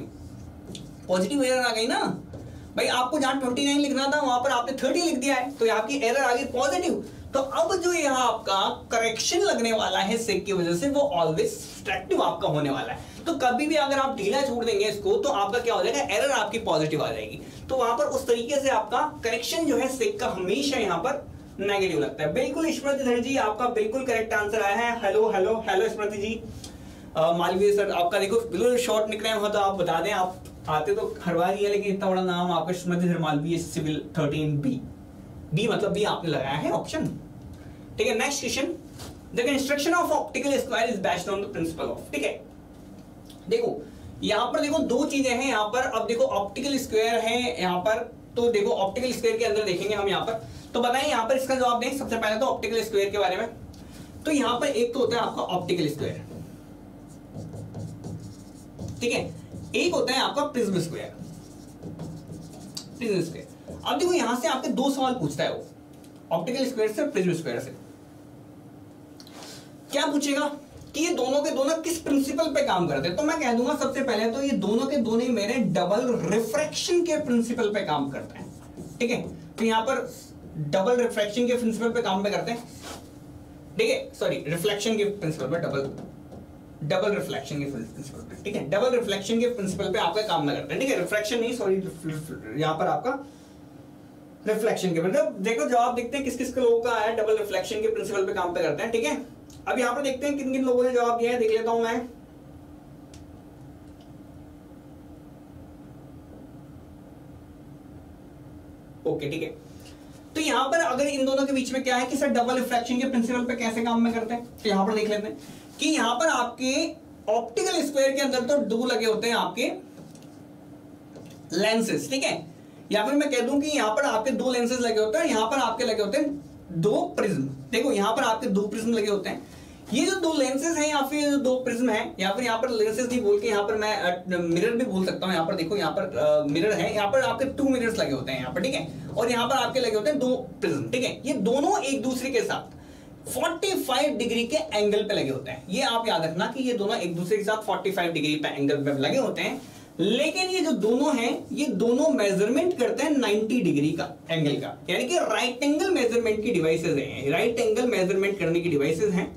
पॉजिटिव एरर आ गई ना भाई, आपको जहां 29 लिखना था वहां पर आपने 30 लिख दिया है, तो यहाँ की एरर आ गई पॉजिटिव। तो अब जो यहाँ आपका करेक्शन लगने वाला है सेक की वजह से, वो ऑलवेज सब्ट्रैक्टिव आपका होने वाला है। तो कभी भी अगर आप ढीला छोड़ देंगे इसको, तो आपका क्या हो जाएगा, एरर आपकी पॉजिटिव आ जाएगी, तो वहां पर उस तरीके से आपका करेक्शन जो है सेक का हमेशा यहाँ पर नेगेटिव लगता है। बिल्कुल स्मृति धर जी, आपका बिल्कुल करेक्ट आंसर आया है। Hello hello hello Smriti ji. Malviya sir आपका देखो बिल्कुल शॉर्ट निकले हो, तो आप बता दें, आप आते तो हर बार ही है, लेकिन इतना बड़ा नाम आपका Smriti Dhar Malviya civil 13B, B मतलब बी आपने लगाया है ऑप्शन, ठीक है। Next question, the construction of optical square is based on the principle of, ठीक है। देखो यहां पर देखो दो चीजें हैं यहाँ पर, अब देखो ऑप्टिकल स्क्वायर है यहाँ पर, तो देखो ऑप्टिकल स्क्वायर के अंदर देखेंगे हम यहाँ पर, तो बताएं यहाँ पर इसका जवाब दें सबसे पहले तो ऑप्टिकल स्क्वायर के बारे में। तो यहाँ पर एक तो होता है आपका ऑप्टिकल स्क्वायर, ठीक है, एक होता है आपका प्रिज्म स्क्वायर। अब देखो यहां से आपके दो सवाल पूछता है वो, ऑप्टिकल स्क्वायर से प्रिज्म स्क्वायर से। क्या पूछेगा कि ये दोनों के दोनों किस प्रिंसिपल पे काम करते हैं, तो मैं कह दूंगा सबसे पहले तो ये दोनों के दोनों मेरे डबल रिफ्रैक्शन के प्रिंसिपल पे काम करते हैं, ठीक है। तो यहां पर डबल रिफ्रैक्शन के प्रिंसिपल पे काम करते हैं, ठीक है, सॉरी रिफ्लेक्शन के प्रिंसिपल पे, डबल रिफ्लेक्शन के प्रिंसिपल पे, ठीक है, डबल रिफ्लेक्शन के प्रिंसिपल पे आपका काम ना करते हैं, ठीक है, रिफ्रैक्शन नहीं सॉरी, यहां पर आपका रिफ्लेक्शन के, मतलब देखो जवाब देखते हैं किस किस के लोगों का आया, डबल रिफ्लेक्शन के प्रिंसिपल पे काम पे करते हैं, ठीक है। अब यहां पर देखते हैं किन किन लोगों ने जवाब दिया है, देख लेता हूं मैं। ओके ठीक है, तो यहां पर अगर इन दोनों के बीच में क्या है कि सर डबल रिफ्लेक्शन के प्रिंसिपल पे कैसे काम में करते हैं, तो यहां पर देख लेते हैं कि यहां पर आपके ऑप्टिकल स्क्वायर के अंदर तो दो लगे होते हैं आपके लेंसेस, ठीक है। या फिर मैं कह दूं कि यहां पर आपके दो लेंसेज लगे होते हैं, यहां पर आपके लगे होते हैं दो प्रिज्म। देखो यहां पर आपके दो प्रिज्म लगे होते हैं, ये जो दो लेंसेज हैं या फिर दो प्रिज्म हैं, या फिर यहाँ पर लेंसेज नहीं बोल के यहाँ पर मैं मिरर भी बोल सकता हूँ। यहाँ पर देखो, यहाँ पर मिरर है, यहाँ पर आपके 2 मिरर्स लगे होते हैं यहाँ पर, ठीक है, और यहाँ पर आपके लगे होते हैं 2 प्रिज्म, ठीक है। ये दोनों एक दूसरे के साथ 45 डिग्री के एंगल पे लगे होते हैं। ये आप याद रखना कि ये दोनों एक दूसरे के साथ 45 डिग्री पे एंगल पे लगे होते हैं, लेकिन ये जो दोनों हैं ये दोनों मेजरमेंट करते हैं 90 डिग्री का एंगल का, यानी कि राइट एंगल मेजरमेंट की डिवाइसेज हैं, राइट एंगल मेजरमेंट करने की डिवाइसेज हैं।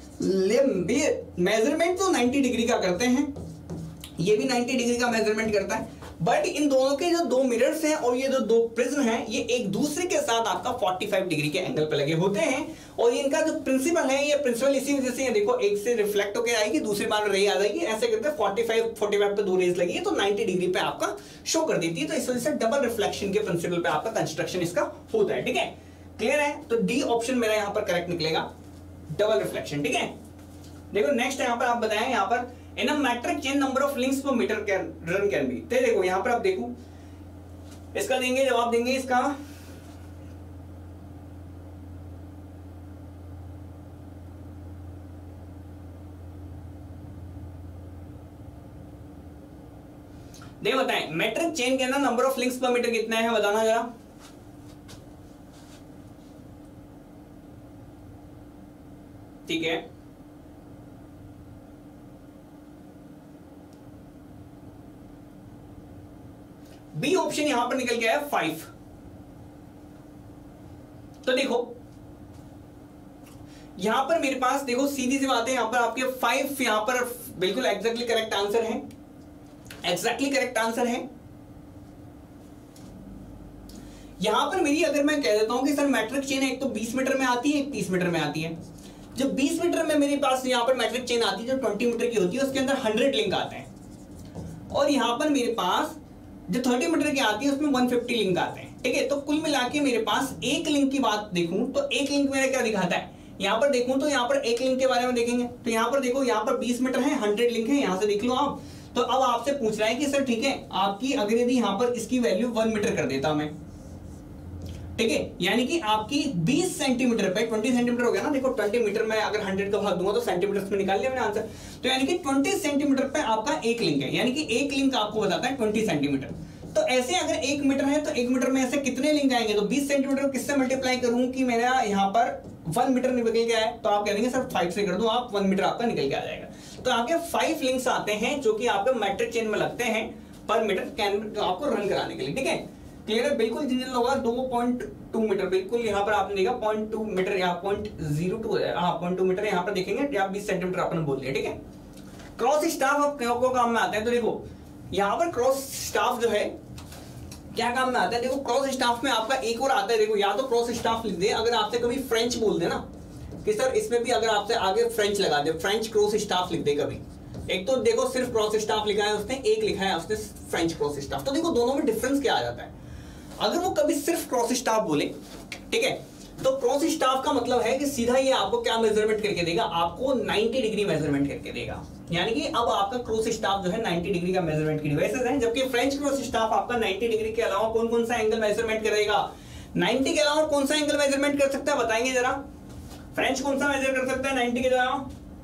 मेजरमेंट तो 90 डिग्री का करते हैं, ये भी 90 डिग्री का मेजरमेंट करता है, बट इन दोनों के जो दो मिरर्स हैं और ये जो दो प्रिज्म हैं ये एक दूसरे के साथ आपका 45 डिग्री के एंगल पे लगे होते हैं। और इनका जो प्रिंसिपल है, ये प्रिंसिपल इसी वजह से, देखो एक से रिफ्लेक्ट होकर आएगी, दूसरी बार रे आ जाएगी, ऐसे करते 45 पे दो रेज लगी है तो 90 डिग्री पे आपका शो कर देती है। तो इस वजह से डबल रिफ्लेक्शन के प्रिंसिपल पे आपका कंस्ट्रक्शन इसका होता है, ठीक है, क्लियर है। तो डी ऑप्शन मेरा यहाँ पर करेक्ट निकलेगा, डबल रिफ्लेक्शन, ठीक है। देखो नेक्स्ट यहाँ पर आप बताएं, यहाँ पर in a metric chain number of links per metre can run can be. तो देखो यहाँ पर आप देखो, इसका देंगे जवाब देंगे इसका दे, बताएं मैट्रिक चेन के अंदर number of links per metre कितना है, बताना जरा। ठीक है, बी ऑप्शन यहां पर निकल गया है 5। तो देखो यहां पर मेरे पास देखो सीधी सी बात है, यहां पर आपके 5 यहां पर बिल्कुल एग्जैक्टली करेक्ट आंसर है, एग्जैक्टली करेक्ट आंसर है। यहां पर मेरी अगर मैं कह देता हूं कि सर मैट्रिक चेन एक तो 20 मीटर में आती है, एक 30 मीटर में आती है। जब 20 मीटर में मेरे पास यहां पर मैट्रिक चेन आती है जो 20 मीटर की होती है, उसके अंदर 100 लिंक आते हैं, और यहां पर मेरे पास जो 30 मीटर की आती है उसमें 150 लिंक आते हैं, ठीक है। तो कुल मिला के मेरे पास एक लिंक की बात देखूं तो एक लिंक मेरा क्या दिखाता है, यहां पर देखूं तो यहां पर एक लिंक के बारे में देखेंगे तो यहां पर देखो, यहां पर 20 मीटर है, 100 लिंक है, यहां से देख लो आप। तो अब आपसे पूछ रहा है कि सर ठीक है, आपकी अगर यदि यहां पर इसकी वैल्यू 1 मीटर कर देता मैं, ठीक है, यानी कि आपकी 20 सेंटीमीटर पे 20 सेंटीमीटर हो गया ना, देखो 20 मीटर में अगर 100 का भाग दूंगा तो सेंटीमीटर में निकाल लिया मैंने आंसर। तो यानी कि 20 सेंटीमीटर पे आपका एक लिंक है, यानी कि एक लिंक आपको बताता है 20 सेंटीमीटर। तो ऐसे अगर 1 मीटर है तो 1 मीटर में ऐसे कितने लिंक आएंगे, तो 20 सेंटीमीटर को किससे मल्टीप्लाई करूं कि मेरा यहाँ पर 1 मीटर निकल के आए, तो आप कह देंगे सर 5 से कर दो आप, 1 मीटर आपका निकल के आ जाएगा। तो आपके 5 लिंक्स आते हैं जो कि आपके मैट्रिक चेन में लगते हैं पर मीटर कैन आपको रन कराने के लिए, ठीक है, क्लियर है। बिल्कुल जिन होगा 2.2 मीटर, बिल्कुल यहाँ पर आपने देखा 0.2 मीटर, यहाँ 0.02 हाँ 0.2 मीटर यहाँ पर देखेंगे, या 20 सेंटीमीटर आपने बोल दिया, ठीक है। क्रॉस स्टाफ अब को काम में आता है, तो देखो यहाँ पर क्रॉस स्टाफ जो है क्या काम में आता है, देखो क्रॉस स्टाफ में आपका एक और आता है, देखो या तो क्रॉस स्टाफ लिख दे, अगर आपसे कभी फ्रेंच बोल दे ना कि सर इसमें भी अगर आपसे आगे फ्रेंच लगा दे, फ्रेंच क्रॉस स्टाफ लिख दे कभी, एक तो देखो सिर्फ क्रॉस स्टाफ लिखा है उसने, एक लिखा है उसने फ्रेंच क्रॉस स्टाफ, तो देखो दोनों में डिफरेंस क्या आ जाता है। अगर वो कभी सिर्फ क्रॉस स्टाफ बोले, ठीक है, तो क्रॉस स्टाफ का मतलब है कि सीधा ये आपको क्या मेजरमेंट करके देगा, आपको 90 डिग्री मेजरमेंट करके देगा, यानी कि अब आपका क्रॉस स्टाफ जो है 90 डिग्री का मेजरमेंट की डिवाइसेस हैं, जबकि फ्रेंच क्रॉस स्टाफ आपका 90 डिग्री के अलावा कौन कौन सा एंगल मेजरमेंट करेगा, 90 के अलावा कौन सा एंगल मेजरमेंट कर सकता है, बताएंगे जरा। फ्रेंच कौन सा मेजर कर सकता है 90 के अलावा,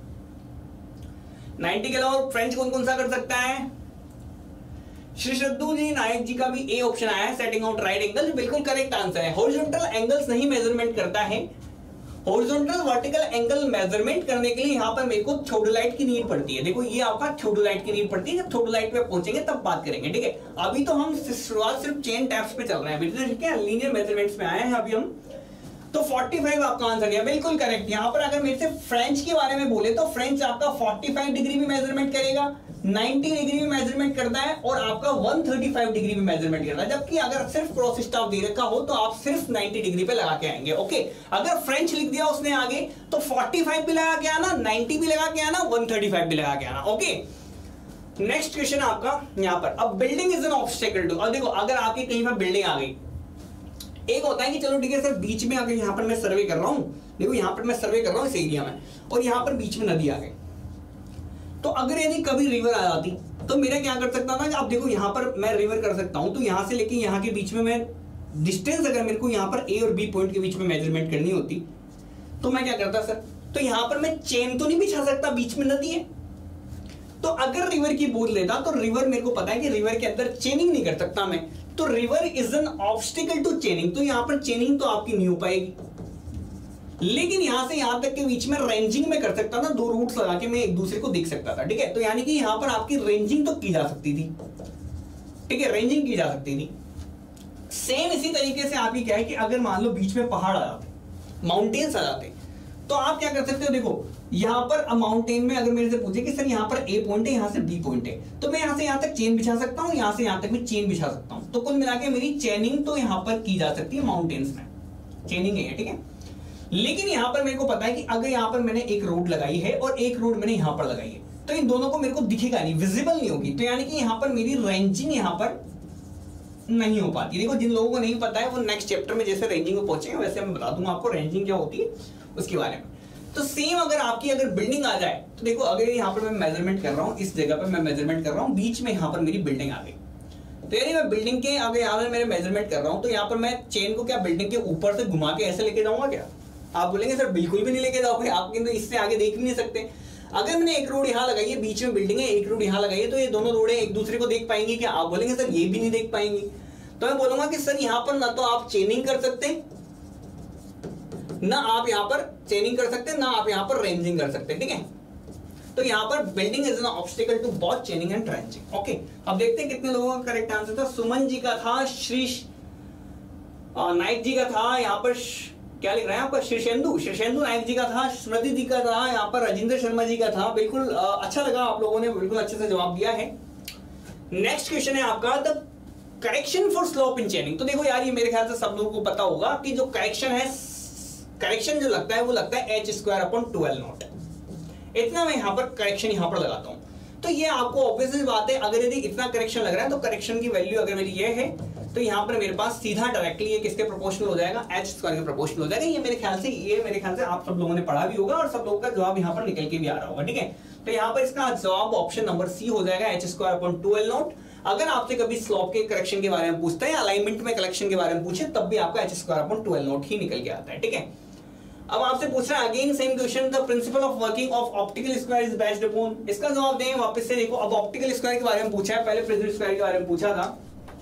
90 के अलावा फ्रेंच कौन कौन सा कर सकता है। श्री श्रद्धू जी नायक जी का भी ए ऑप्शन आया है, सेटिंग आउट राइट एंगल, बिल्कुल करेक्ट आंसर है। हॉरिजॉन्टल एंगल्स नहीं मेजरमेंट करता है, हॉरिजॉन्टल वर्टिकल एंगल मेजरमेंट करने के लिए यहाँ पर मेरे को थियोडोलाइट की नीड पड़ती है, देखो ये आपका थियोडोलाइट की नीड पड़ती है, जब थियोडोलाइट पे पहुंचेंगे तब बात करेंगे, ठीक है। अभी तो हम शुरुआत सिर्फ चेन टैप्स पे चल रहे हैं, ठीक है, लीनियर मेजरमेंट्स में आए हैं अभी हम। तो 45 आपका आंसर है, बिल्कुल करेक्ट। यहाँ पर अगर मेरे से फ्रेंच के बारे में बोले तो फ्रेंच आपका 45 डिग्री भी मेजरमेंट करेगा, 90 डिग्री में मेजरमेंट करता है, और आपका 135 डिग्री में मेजरमेंट करता है। जबकि अगर सिर्फ क्रॉस स्टाफ दे रखा हो तो आप सिर्फ 90 डिग्री पे लगा के आएंगे, ओके। अगर फ्रेंच लिख दिया उसने आगे तो 45 भी लगा के आना, 90 भी लगा के आना, 135 भी लगा के आना, ओके। नेक्स्ट क्वेश्चन आपका यहाँ पर, अब building is an obstacle to, अब देखो अगर आपकी कहीं पर बिल्डिंग आ गई, एक होता है कि चलो ठीक है सर बीच में अगर यहाँ पर मैं सर्वे कर रहा हूं, देखो यहाँ पर मैं सर्वे कर रहा हूं इस एरिया में, और यहाँ पर बीच में नदी आ गई, तो अगर यदि कभी रिवर आ जाती तो मेरा क्या कर सकता था, आप देखो यहां पर मैं रिवर कर सकता हूं, तो यहां से लेके यहां के बीच में मैं डिस्टेंस अगर मेरे को यहां पर ए और बी पॉइंट के बीच में मेजरमेंट करनी होती तो मैं क्या करता सर, तो यहां पर मैं चेन तो नहीं बिछा सकता, बीच में नदी है। तो अगर रिवर की बोल लेता तो रिवर मेरे को पता है कि रिवर के अंदर चेनिंग नहीं कर सकता मैं, तो river is an obstacle to chaining, तो यहां पर चेनिंग तो आपकी नहीं हो पाएगी। लेकिन यहां से यहां तक के बीच में रेंजिंग में कर सकता था, दो रूट्स लगा के मैं एक दूसरे को देख सकता था, ठीक है। तो यानी कि यहां पर आपकी रेंजिंग तो की जा सकती थी, ठीक है, रेंजिंग की जा सकती थी। सेम इसी तरीके से आपकी क्या है कि अगर मान लो बीच में पहाड़ आ जाते, माउंटेन्स आ जाते, तो आप क्या कर सकते हो, देखो यहां पर माउंटेन में अगर मेरे से पूछे कि सर यहां पर ए पॉइंट है, यहां से बी पॉइंट है, तो मैं यहां से यहां तक चेन बिछा सकता हूं, यहां से यहां तक भी चेन बिछा सकता हूं। तो कुल मिला के मेरी चेनिंग तो यहां पर की जा सकती है, माउंटेन्स में चेनिंग है, ठीक है। लेकिन यहां पर मेरे को पता है कि अगर यहां पर मैंने एक रोड लगाई है और एक रोड मैंने यहां पर लगाई है, तो इन दोनों को मेरे को दिखेगा नहीं, विजिबल नहीं होगी, तो यानी कि यहां पर मेरी रेंजिंग यहां पर नहीं हो पाती। देखो जिन लोगों को नहीं पता है वो नेक्स्ट चैप्टर में जैसे रेंजिंग में पहुंचेंगे वैसे मैं बता दूंगा आपको रेंजिंग क्या होती है उसके बारे में। तो सेम अगर आपकी अगर बिल्डिंग आ जाए, तो देखो अगर यहाँ पर मैं मेजरमेंट कर रहा हूँ, इस जगह पर मैं मेजरमेंट कर रहा हूँ, बीच में यहाँ पर मेरी बिल्डिंग आ गई, तो यानी मैं बिल्डिंग के अगर यहाँ पर मेरे मेजरमेंट कर रहा हूँ, तो यहाँ पर मैं चेन को क्या बिल्डिंग के ऊपर से घुमा के ऐसे लेके जाऊंगा क्या? आप बोलेंगे सर बिल्कुल भी नहीं लेके जाओगे, आप किंतु इससे आगे देख भी नहीं सकते। अगर मैंने एक रोड यहाँ लगाई है, बीच में बिल्डिंग है, एक रोड यहाँ लगाई है, तो ये दोनों रोडें एक दूसरे को देख पाएंगी क्या? आप बोलेंगे सर ये भी नहीं देख पाएंगी। तो मैं बोलूंगा कि सर यहाँ पर ना तो आप चेनिंग कर सकते हैं, ना आप यहाँ पर चेनिंग कर सकते हैं, ना आप यहाँ पर रेंजिंग कर सकते हैं, ठीक है। तो यहाँ पर building is an obstacle to both chaining and ranging. Okay, अब देखते हैं कितने लोगों का करेक्ट आंसर था। सुमन जी का था, श्री नाइक जी का था, यहाँ पर क्या लिख रहे हैं आपका, शीर्षेंदु नाइक जी का था, स्मृति जी का था, यहाँ पर राजेंद्र शर्मा जी का था। बिल्कुल अच्छा लगा, आप लोगों ने बिल्कुल अच्छे से जवाब दिया है। नेक्स्ट क्वेश्चन है आपका, the correction for slope in chaining. तो देखो यार ये मेरे ख्याल से सब लोगों को पता होगा कि जो करेक्शन है, करेक्शन जो लगता है वो लगता है h²/12 इतना मैं यहां पर करेक्शन यहां पर लगाता हूं। तो ये आपको ऑब्वियसली बात है, अगर यदि इतना करेक्शन लग रहा है तो करेक्शन की वैल्यू अगर मेरी ये है तो यहां पर मेरे पास सीधा डायरेक्टली ये किसके प्रोपोर्शनल हो जाएगा, h² के प्रोपोर्शनल हो जाएगा। ये मेरे ख्याल से आप सब लोगों ने पढ़ा भी होगा और सब लोगों का जवाब यहां पर निकल के भी आ रहा होगा, ठीक है। तो यहां पर इसका जवाब ऑप्शन नंबर सी हो जाएगा, h²/12। अगर आपसे कभी स्लोप के करेक्शन के बारे में पूछते हैं, अलाइनमेंट में करेक्शन के बारे में पूछे, तब भी आपका h²/12 ही निकल के आता है, ठीक है। अब आपसे पूछ रहा है again same question, the principle of working of optical square is based upon. इसका जवाब दें वापस से। देखो अब ऑप्टिकल स्क्वायर के बारे में पूछा है, पहले प्रिज्म स्क्वायर के बारे में पूछा था।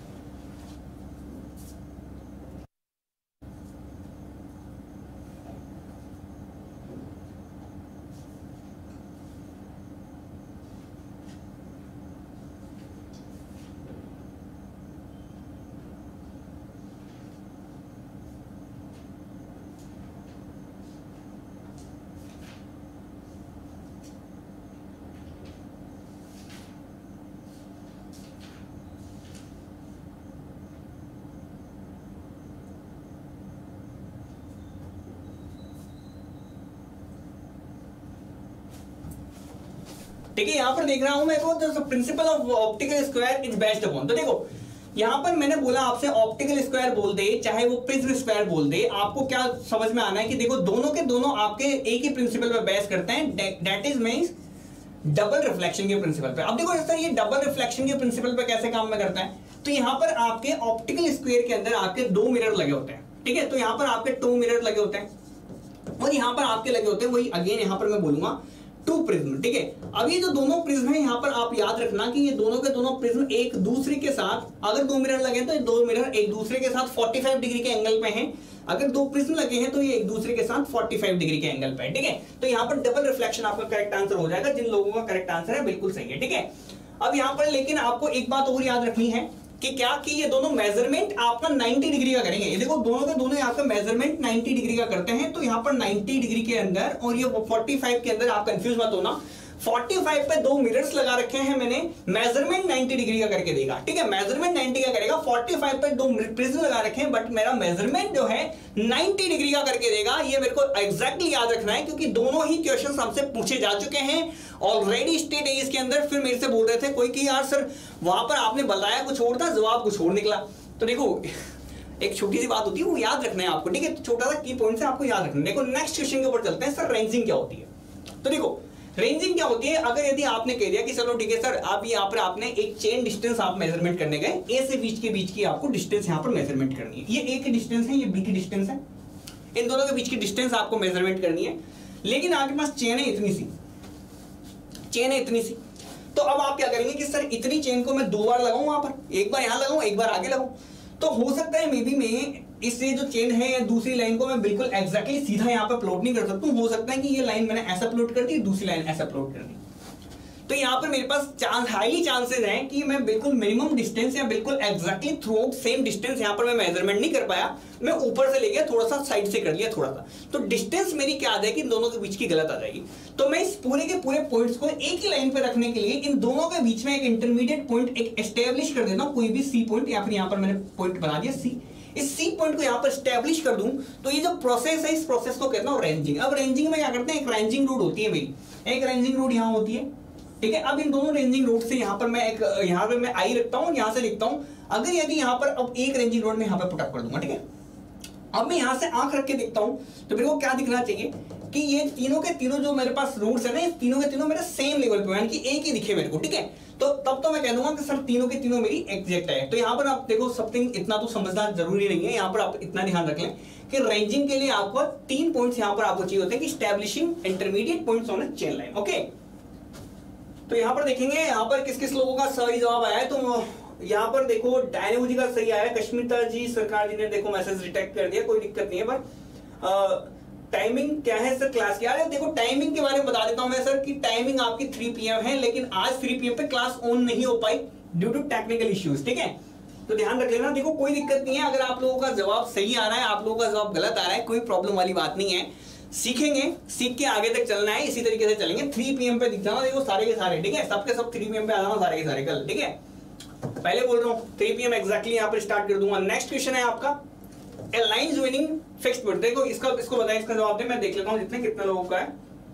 ठीक है, यहां पर देख रहा हूं मैं को, the principle of optical square is based upon. तो देखो यहां पर मैंने बोला आपसे ऑप्टिकल स्क्वायर बोल दे चाहे वो प्रिज्म स्क्वायर बोल दे, आपको क्या समझ में आना है कि देखो दोनों के दोनों आपके एक ही प्रिंसिपल पे बेस करते हैं, that is means double reflection के प्रिंसिपल पे। अब देखो सर ये डबल रिफ्लेक्शन के प्रिंसिपल पे कैसे काम में करता है, तो यहां पर आपके ऑप्टिकल स्क्वायर के अंदर आपके दो मिरर लगे होते हैं, ठीक है। तो यहां पर आपके 2 मिरर लगे होते हैं और यहां पर आपके लगे होते हैं, वही अगेन यहां पर मैं बोलूंगा 2 प्रिज्म, ठीक है। अब ये जो दोनों प्रिज्म है यहां पर आप याद रखना कि ये दोनों के दोनों प्रिज्म एक दूसरे के साथ, अगर 2 मिरर लगे तो ये 2 मिरर एक दूसरे के साथ 45 डिग्री के एंगल पे हैं। अगर 2 प्रिज्म लगे हैं तो ये एक दूसरे के साथ 45 डिग्री के एंगल पे है, ठीक है। तो यहां पर डबल रिफ्लेक्शन आपका करेक्ट आंसर हो जाएगा। जिन लोगों का करेक्ट आंसर है बिल्कुल सही है, ठीक है। अब यहां पर लेकिन आपको एक बात और याद रखनी है कि क्या कि ये दोनों मेजरमेंट आपका 90 डिग्री का करेंगे। ये देखो दोनों के दोनों आपका मेजरमेंट 90 डिग्री का करते हैं, तो यहां पर 90 डिग्री के अंदर और ये 45 के अंदर आप कंफ्यूज मत होना। 45 पे 2 मिरर्स लगा रखे हैं मैंने, मेजरमेंट 90 डिग्री का करके देगा, ठीक है। मेजरमेंट 90 का करेगा, 45 पे 2 प्रिज्म लगा रखे हैं, बट मेरा मेजरमेंट जो है 90 डिग्री का करके देगा। ये मेरे को एग्जैक्टली याद रखना है क्योंकि दोनों ही क्वेश्चंस हमसे पूछे जा चुके हैं ऑलरेडी स्टेट एज के अंदर। फिर मेरे से बोल रहे थे कोई कि यार सर वहां पर आपने बताया कुछ और था, जवाब कुछ और निकला। तो देखो एक छोटी सी बात होती है वो याद रखना है आपको, ठीक है। छोटा सा की पॉइंट से आपको याद रखना है। देखो नेक्स्ट क्वेश्चन के ऊपर चलते हैं, सर रेंजिंग क्या होती है। तो देखो रेंजिंग क्या होती है, अगर यदि आपने कह दिया कि चलो ठीक है सर, आप यहाँ पर आपने एक चेन डिस्टेंस आप मेजरमेंट करने गए, ए से बीच के बीच की आपको डिस्टेंस यहाँ पर मेजरमेंट करनी है। ये ए की डिस्टेंस है, ये बी की डिस्टेंस है, इन दोनों के बीच की डिस्टेंस आपको मेजरमेंट करनी है। लेकिन आपके पास चेन है इतनी सी, चेन है इतनी सी, तो अब आप क्या करेंगे कि सर इतनी चेन को मैं 2 बार लगाऊं, वहां पर एक बार यहां लगाऊं, एक बार आगे लगाऊं। तो हो सकता है मे बी मैं इससे जो चेन है या दूसरी लाइन को मैं बिल्कुल एग्जैक्टली सीधा यहाँ पे प्लॉट नहीं कर सकता हूं। हो सकता है कि ये लाइन मैंने ऐसा प्लॉट कर दी, दूसरी लाइन ऐसा प्लॉट कर दी, तो यहाँ पर मेरे पास हाईली चांसेस हैं कि मैं बिल्कुल मिनिमम डिस्टेंस या बिल्कुल exactly throughout same distance यहाँ पर मैं मेजरमेंट नहीं कर पाया, मैं ऊपर से ले गया, थोड़ा सा साइड से कर लिया थोड़ा सा, तो डिस्टेंस मेरी क्या आ जाएगी, इन दोनों के बीच की गलत आ जाएगी। तो मैं इस पूरे के पूरे पॉइंट्स को एक ही लाइन पे रखने के लिए इन दोनों के बीच में एक इंटरमीडिएट पॉइंट एक एस्टेब्लिश कर देता हूं, कोई भी सी पॉइंट, या फिर यहाँ पर मैंने पॉइंट बना दिया सी, इस सी पॉइंट को यहाँ पर एस्टेब्लिश कर दूं, तो ये जो प्रोसेस है इस प्रोसेस को कहता हूं रेंजिंग। अब रेंजिंग में क्या करते हैं, एक रेंजिंग रोड होती है मेरी, एक रेंजिंग रोड यहाँ होती है, ठीक है। अब इन दोनों रेंजिंग रोड से यहाँ पर मैं एक यहाँ पे मैं आई रखता हूँ, यहाँ से लिखता हूँ, अगर यदि यहाँ पर अब एक रेंजिंग रोड में यहाँ पे पुट अप कर दूंगा, ठीक है। अब मैं यहाँ से आंख रख के देखता हूँ, तो मेरे को क्या दिखना चाहिए कि ये तीनों के तीनों जो मेरे पास रूट्स है ना, ये तीनों के तीनों मेरे सेम लेवल पे, यानी कि एक ही दिखे मेरे को, ठीक है। तो तब तो मैं कह दूंगा कि सर तीनों के तीनों मेरी एग्जैक्ट है। तो यहाँ पर आप देखो समथिंग इतना तो समझना जरूरी नहीं है, यहाँ पर आप इतना ध्यान रख लें कि रेंजिंग के लिए आपको 3 पॉइंट्स यहाँ पर आपको चाहिए होते हैं कि establishing intermediate points on a chain line, okay. तो यहाँ पर देखेंगे यहाँ पर किस किस लोगों का सही जवाब आया है। तो यहाँ पर देखो डायनेमो जी का सही आया है, कश्मीता जी सरकार जी ने देखो मैसेज रिटेक्ट कर दिया, कोई दिक्कत नहीं है। पर टाइमिंग क्या है सर क्लास की? यार देखो टाइमिंग के बारे में बता देता हूं मैं सर कि टाइमिंग आपकी 3 PM है, लेकिन आज 3 PM पे क्लास ऑन नहीं हो पाई ड्यू टू टेक्निकल इश्यूज, ठीक है। तो ध्यान रख लेना, देखो कोई दिक्कत नहीं है, अगर आप लोगों का जवाब सही आ रहा है, आप लोगों का जवाब गलत आ रहा है, कोई प्रॉब्लम वाली बात नहीं है। सीखेंगे, सीख के आगे तक चलना है, इसी तरीके से चलेंगे। 3 PM पे दिख जाना देखो सारे के सारे, ठीक है, सबके सब 3 PM पे आ जाना सारे के सारे कल, ठीक है। पहले बोल रहा हूँ 3 PM एग्जैक्टली यहाँ पर स्टार्ट कर दूंगा। नेक्स्ट क्वेश्चन है आपका a line joining fixed point. देखो इसको बताएं, इसका जवाब दे, मैं देख लेता हूँ जितने कितने लोगों का है।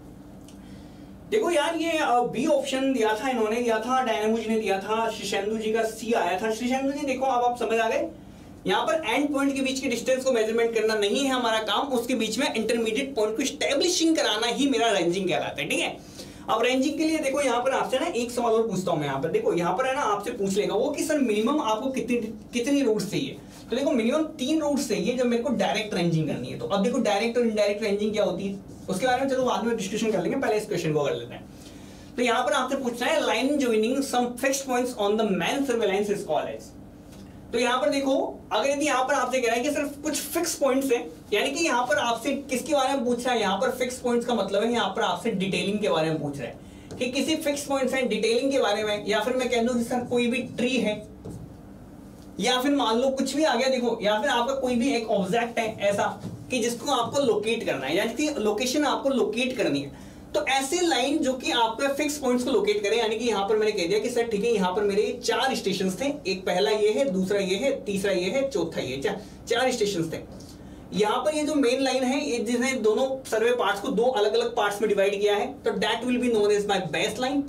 देखो यार ये बी ऑप्शन दिया था, इन्होंने दिया था, डायनेमो जी ने दिया था, श्रीशेंदु जी का सी आया था। श्रीशेंदु जी देखो अब आप समझ आ गए, यहाँ पर एंड पॉइंट के बीच के डिस्टेंस को मेजरमेंट करना नहीं है हमारा काम, उसके बीच में इंटरमीडिएट पॉइंट को एस्टैब्लिशिंग कराना ही मेरा रेंजिंग कहलाता है, ठीक है। अब रेंजिंग के लिए देखो यहाँ पर आपसे ना एक सवाल और पूछता हूं मैं, यहाँ पर देखो यहाँ पर है ना आपसे पूछ लेगा वो कि सर मिनिमम आपको कितनी रूट्स चाहिए। तो देखो मिनिमम 3 रूट्स चाहिए जब मेरे को डायरेक्ट रेंजिंग करनी है। तो अब देखो डायरेक्ट और इनडायरेक्ट रेंजिंग क्या होती है उसके बारे में चलो बाद में डिस्कशन कर लेंगे, पहले इस क्वेश्चन को कर लेते हैं। तो यहाँ पर आपसे पूछना है line joining some fixed points on the main surveillance is called as. तो यहाँ पर देखो अगर यदि यहाँ पर आपसे कह रहा है कि सिर्फ कुछ फिक्स पॉइंट्स है, यानी कि यहाँ पर आपसे किसके बारे में पूछ रहा है, यहाँ पर फिक्स पॉइंट्स का मतलब है यहाँ पर आपसे डिटेलिंग के बारे में पूछ रहा है कि किसी फिक्स पॉइंट्स है डिटेलिंग के बारे में, या फिर मैं कह दूं कि सर कोई भी ट्री है, या फिर मान लो कुछ भी आ गया देखो, या फिर आपका कोई भी एक ऑब्जेक्ट है ऐसा कि जिसको आपको लोकेट करना है, यानी कि लोकेशन आपको लोकेट करनी है। तो ऐसी लाइन जो कि आपके फिक्स पॉइंट्स को लोकेट करे, यानी कि यहाँ पर मैंने कह दिया कि सर ठीक है यहाँ पर मेरे 4 स्टेशन थे, एक पहला ये है, दूसरा ये है, तीसरा ये है, चौथा ये, 4 स्टेशन थे। यहाँ पर ये जो मेन लाइन है ये जिसने दोनों सर्वे पार्ट्स को 2 अलग अलग पार्ट्स में डिवाइड किया है, तो that will be known as my base line.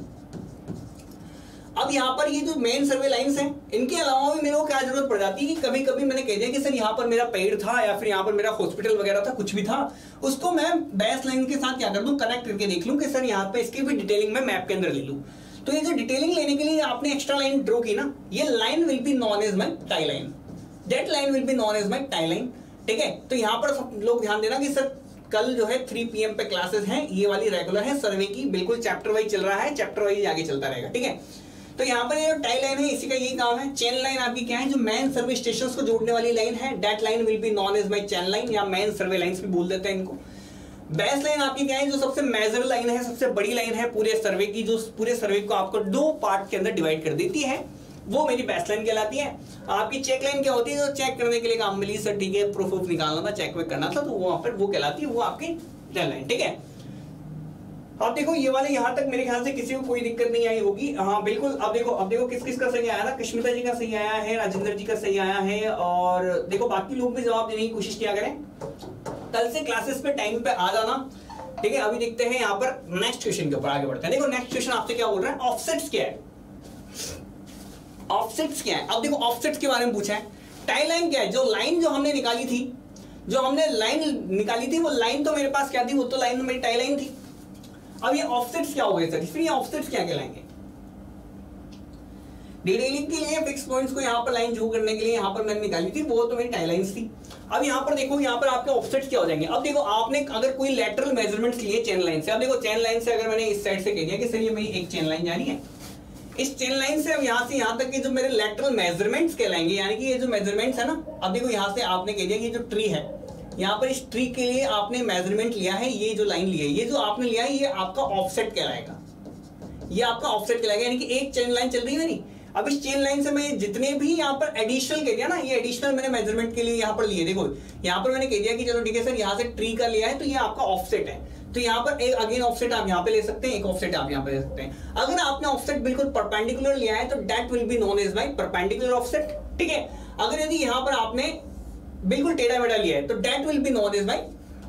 अब यहाँ पर ये जो मेन सर्वे लाइंस हैं इनके अलावा भी मेरे को क्या जरूरत पड़ जाती है कि कभी कभी मैंने कह दिया कि सर यहाँ पर मेरा पेड़ था या फिर यहाँ पर मेरा हॉस्पिटल वगैरह था, कुछ भी था, उसको मैं बेस लाइन के साथ क्या कर दूं, कनेक्ट करके देख लूं कि सर यहाँ पे इसकी भी डिटेलिंग मैं मैप के अंदर ले लूं। तो ये जो डिटेलिंग लेने के लिए आपने एक्स्ट्रा लाइन ड्रॉ की ना, ये line will be known as my tie line, that line will be known as my tie line, ठीक है। तो यहाँ पर सब लोग ध्यान देना कि सर कल जो है 3 PM पे क्लासेस हैं, ये वाली रेगुलर है सर्वे की, बिल्कुल चैप्टर वाइज चल रहा है, चैप्टर वाइज आगे चलता रहेगा, ठीक है। तो यहाँ पर ये टाई लाइन है इसी का यही काम है। चेन लाइन आपकी क्या है, जो मेन सर्वे स्टेशंस को जोड़ने वाली लाइन है, that line will be known as my chain line या मेन सर्वे लाइंस भी बोल देते हैं इनको। बेस लाइन आपकी क्या है, जो सबसे मेजर लाइन है, सबसे बड़ी लाइन है पूरे सर्वे की, जो पूरे सर्वे को आपको 2 पार्ट के अंदर डिवाइड कर देती है, वो मेरी बेस लाइन कहलाती है। आपकी चेक लाइन क्या होती है, जो चेक करने के लिए काम मिली, सर ठीक है प्रूफ निकालना था, चेक वेक करना था, तो वहां पर वो कहलाती है, वो आपकी चेन लाइन, ठीक है। अब देखो ये वाले यहाँ तक मेरे ख्याल से किसी को कोई दिक्कत नहीं आई होगी, हाँ बिल्कुल। अब देखो किस किस का सही आया ना, कश्मीता जी का सही आया है, राजेंद्र जी का सही आया है, और देखो बाकी लोग भी जवाब देने की कोशिश किया करें। कल से क्लासेस पे टाइम पे आ जाना, ठीक है। अभी देखते हैं यहाँ पर नेक्स्ट क्वेश्चन के ऊपर आगे बढ़ते हैं। देखो नेक्स्ट क्वेश्चन आपसे क्या बोल रहा है, ऑफसेट्स क्या है, ऑफसेट्स क्या है। अब देखो ऑफसेट्स के बारे में पूछा है। टाई लाइन क्या है, जो लाइन जो हमने निकाली थी, जो हमने लाइन निकाली थी वो लाइन तो मेरे पास क्या थी, वो तो लाइन मेरी टाई लाइन थी। अब ये ऑफसेट्स क्या हो गए सर, फिर ये ऑफसेट्स क्या कहलाएंगे? डिटेलिंग के लिए फिक्स पॉइंट्स को यहाँ पर लाइन ड्रू करने के लिए यहाँ पर मैंने निकाली थी, वो तो मेरी टाइलाइंस थी। अब यहाँ पर देखो, यहाँ पर आपके ऑफसेट्स क्या हो जाएंगे। अब देखो आपने अगर कोई लैटरल मेजरमेंट्स लिए चेन लाइन से, अब देखो चेन लाइन से अगर मैंने इस साइड से कह दिया कि सर ये मेरी एक चेन लाइन जा रही है, इस चेन लाइन से अब यहाँ से यहाँ तक के जो मेरे लैटरल मेजरमेंट्स कहलाएंगे, यानी कि ये जो मेजरमेंट्स है ना, अब देखो यहाँ से आपने कह दिया कि जो ट्री है, यहाँ पर इस ट्री के लिए आपने मेजरमेंट लिया है, ये जो लाइन ली है, ये जो आपने लिया है, ये आपका ऑफसेट कहलाएगा, ये आपका ऑफसेट कहलाएगा, यानी कि एक चेन लाइन चल रही है मेरी। अब इस चेन लाइन से मैं जितने भी यहाँ पर एडिशनल कह दिया ना, ये एडिशनल मैंने मेजरमेंट के लिए यहाँ पर लिए, देखो यहाँ पर मैंने कह दिया कि चलो ठीक है सर, यहाँ से ट्री का लिया है तो ये आपका ऑफसेट है, तो यहाँ पर एक अगेन ऑफसेट आप यहाँ पे ले सकते हैं, एक ऑफसेट आप यहाँ पे ले सकते हैं। अगर आपने ऑफसेट बिल्कुल परपेंडिकुलर लिया है तो that will be known as by perpendicular offset, ठीक है। अगर यदि यहाँ पर आपने बिल्कुल टेढ़ा मेढ़ा लिया है तो that will be known as by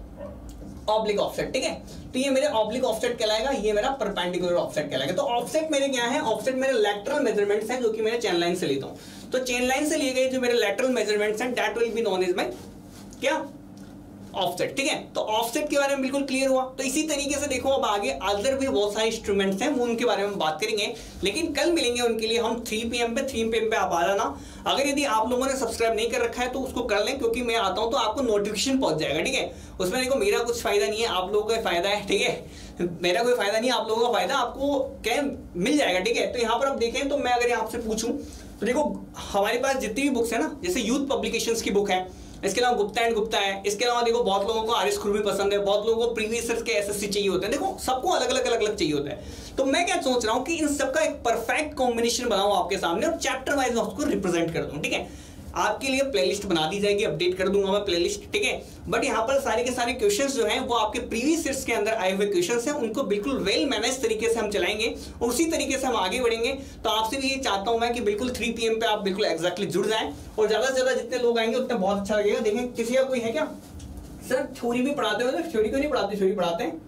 oblique offset, ठीक है। तो ये मेरे ऑब्लिक ऑफसेट कहलाएगा, ये मेरा परपेंडिकुलर ऑफसेट कहलाएगा। तो ऑफसेट मेरे क्या है, ऑफसेट मेरे लैटरल मेजरमेंट्स हैं जो कि मैंने चेन लाइन से लेता हूं। तो चेन लाइन से लिए गए जो मेरे लैटरल मेजरमेंट्स हैं that will be known as by क्या, ऑफसेट, ठीक है। तो ऑफसेट के बारे में बिल्कुल क्लियर हुआ। तो इसी तरीके से देखो अब आगे अदर भी बहुत सारे इंस्ट्रूमेंट्स हैं, वो उनके बारे में बात करेंगे, लेकिन कल मिलेंगे उनके लिए हम 3 PM पे आप आ जाना। अगर यदि आप लोगों ने सब्सक्राइब नहीं कर रखा है तो उसको कर लें, क्योंकि मैं आता हूं तो आपको नोटिफिकेशन पहुंच जाएगा, ठीक है। उसमें देखो मेरा कुछ फायदा नहीं है, आप लोगों का फायदा है, ठीक है। मेरा कोई फायदा नहीं है, आप लोगों का फायदा आपको क्या मिल जाएगा, ठीक है। तो यहाँ पर आप देखें तो मैं अगर आपसे पूछूं तो देखो हमारे पास जितनी भी बुक्स है ना, जैसे यूथ पब्लिकेशंस की बुक है, इसके अलावा गुप्ता एंड गुप्ता है, इसके अलावा देखो बहुत लोगों को आरिस खुरमी पसंद है, बहुत लोगों को प्रीवियस ईयर के एसएससी चाहिए होते हैं, देखो सबको अलग अलग चाहिए होता है। तो मैं क्या सोच रहा हूं कि इन सबका एक परफेक्ट कॉम्बिनेशन बनाऊं आपके सामने और चैप्टर वाइज उसको रिप्रेजेंट कर दूं, ठीक है। आपके लिए प्लेलिस्ट बना दी जाएगी, अपडेट कर दूंगा मैं प्लेलिस्ट, ठीक है। बट यहाँ पर सारे के सारे क्वेश्चंस जो हैं वो आपके प्रीवियस ईयर्स के अंदर आए हुए क्वेश्चंस हैं, उनको बिल्कुल वेल मैनेज तरीके से हम चलाएंगे और उसी तरीके से हम आगे बढ़ेंगे। तो आपसे भी ये चाहता हूं मैं कि बिल्कुल 3 PM पे आप बिल्कुल एग्जैक्टली जुड़ जाएं और ज्यादा से ज्यादा जितने लोग आएंगे उतना बहुत अच्छा लगेगा। देखें किसी का कोई है क्या सर थ्योरी भी पढ़ाते हो, थ्योरी क्यों नहीं पढ़ाते, थ्योरी पढ़ाते हैं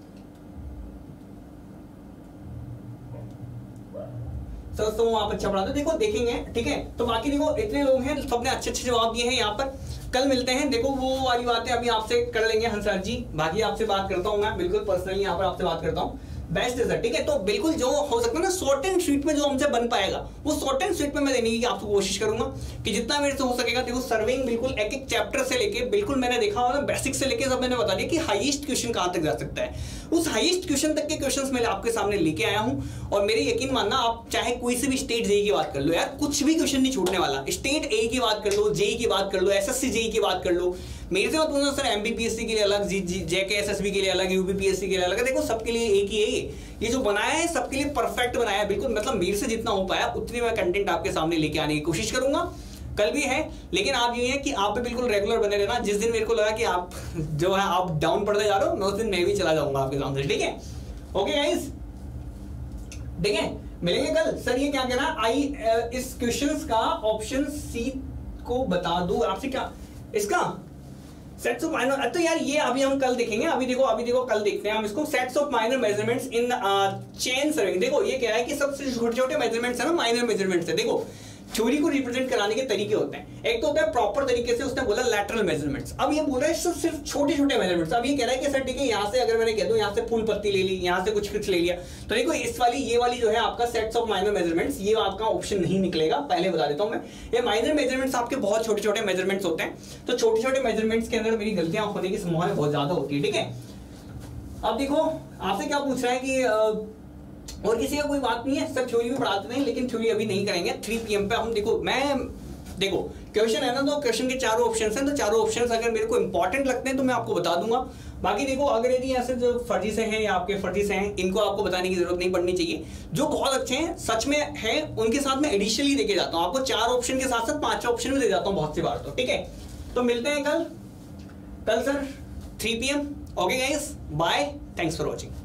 सर, तो आप अच्छा पढ़ाते, देखो देखेंगे, ठीक है। तो बाकी देखो इतने लोग हैं, सबने अच्छे अच्छे जवाब दिए हैं यहाँ पर। कल मिलते हैं, देखो वो वाली बातें अभी आपसे कर लेंगे हंसराज जी, बाकी आपसे बात करता हूँ मैं बिल्कुल पर्सनली, यहाँ पर आपसे बात करता हूँ बेस्ट है सर, ठीक है। तो बिल्कुल जो हो सकता है ना शॉर्ट एंड स्वीट में जो हमसे बन पाएगा वो शॉर्ट एंड स्वीट में मैं देने की आपको कोशिश करूंगा कि जितना मेरे से हो सकेगा। देखो सर्विंग बिल्कुल एक एक चैप्टर से लेके बिल्कुल मैंने देखा होगा बेसिक से लेके सब मैंने बता दिया कि हाईएस्ट क्वेश्चन कहां तक जा सकता है, उस हाईएस्ट क्वेश्चन तक के क्वेश्चंस मैं आपके सामने लेके आया हूं। और मेरे यकीन मानना, आप चाहे कोई से भी स्टेट जेई की बात कर लो यार, कुछ भी क्वेश्चन नहीं छूटने वाला। स्टेट ए की बात कर लो, जेई की बात कर लो, एसएससी जेई की बात कर लो, मेरे से मत पूछना सर एमबीपीएससी के लिए अलग, जेके एसएसबी के लिए अलग, यूपीपीएससी के लिए अलग, देखो सबके लिए एक ही है ये जो बनाया है, सबके लिए परफेक्ट बनाया है बिल्कुल। मतलब मेरे से जितना हो पाया उतनी मैं कंटेंट आपके सामने लेके आने की कोशिश करूंगा। कल भी है, लेकिन आप ये है कि आप भी बिल्कुल रेगुलर बने रहना। जिस दिन मेरे को लगा कि आप जो है आप डाउन पड़ते जा रहे हो, मैं उस दिन मैं भी चला जाऊंगा आपके सामने, ठीक है। ओके गाइस, ठीक है, मिलेंगे कल। सर ये क्या कहना, आई इस क्वेश्चंस का ऑप्शन सी को बता दो आपसे, क्या इसका सेट्स ऑफ माइनर। तो यार ये अभी हम कल देखेंगे, अभी देखो कल देखते हैं हम इसको। Sets of minor measurements in chain surveying. देखो ये कह रहा है कि सबसे छोटे छोटे मेजरमेंट्स है ना, माइनर मेजरमेंट्स है। देखो थ्योरी को रिप्रेजेंट कराने के तरीके होते हैं, एक तो होता है प्रॉपर तरीके से, उसने बोला लैटरल मेजरमेंट्स। अब ये बोल रहा है सिर्फ छोटे छोटे मेजरमेंट्स। अब ये कह रहा है कि सर ठीक है, यहाँ से अगर मैंने कह दूं यहाँ से फूल पत्ती ले ली, यहाँ से कुछ ले लिया, तो देखो इस वाली ये वाली जो है आपका सेट्स ऑफ माइनर मेजरमेंट्स, ये आपका ऑप्शन नहीं निकलेगा, पहले बता देता हूं मैं। ये माइनर मेजरमेंट्स आपके बहुत छोटे छोटे मेजरमेंट्स होते हैं, तो छोटे छोटे मेजरमेंट्स के अंदर मेरी गलतियां होने की संभावना बहुत ज्यादा होती है, ठीक है। अब देखो आपसे क्या पूछ रहा है कि और किसी का कोई बात नहीं है, सब थ्योरी भी पढ़ाते हैं, लेकिन थ्योरी अभी नहीं करेंगे 3 PM पे हम। देखो क्वेश्चन है ना, तो क्वेश्चन के चारों ऑप्शंस हैं, तो चारों ऑप्शंस अगर मेरे को इंपॉर्टेंट लगते हैं तो मैं आपको बता दूंगा। बाकी देखो अगर यदि ऐसे जो फर्जी से हैं या आपके फर्जी से हैं, इनको आपको बताने की जरूरत नहीं पड़नी चाहिए। जो बहुत अच्छे हैं सच में है, उनके साथ मैं एडिशनली देके जाता हूँ आपको, 4 ऑप्शन के साथ साथ 5 ऑप्शन भी दे जाता हूँ बहुत सी बार, तो ठीक है। तो मिलते हैं कल sir 3 PM। Okay guys, bye, thanks for watching.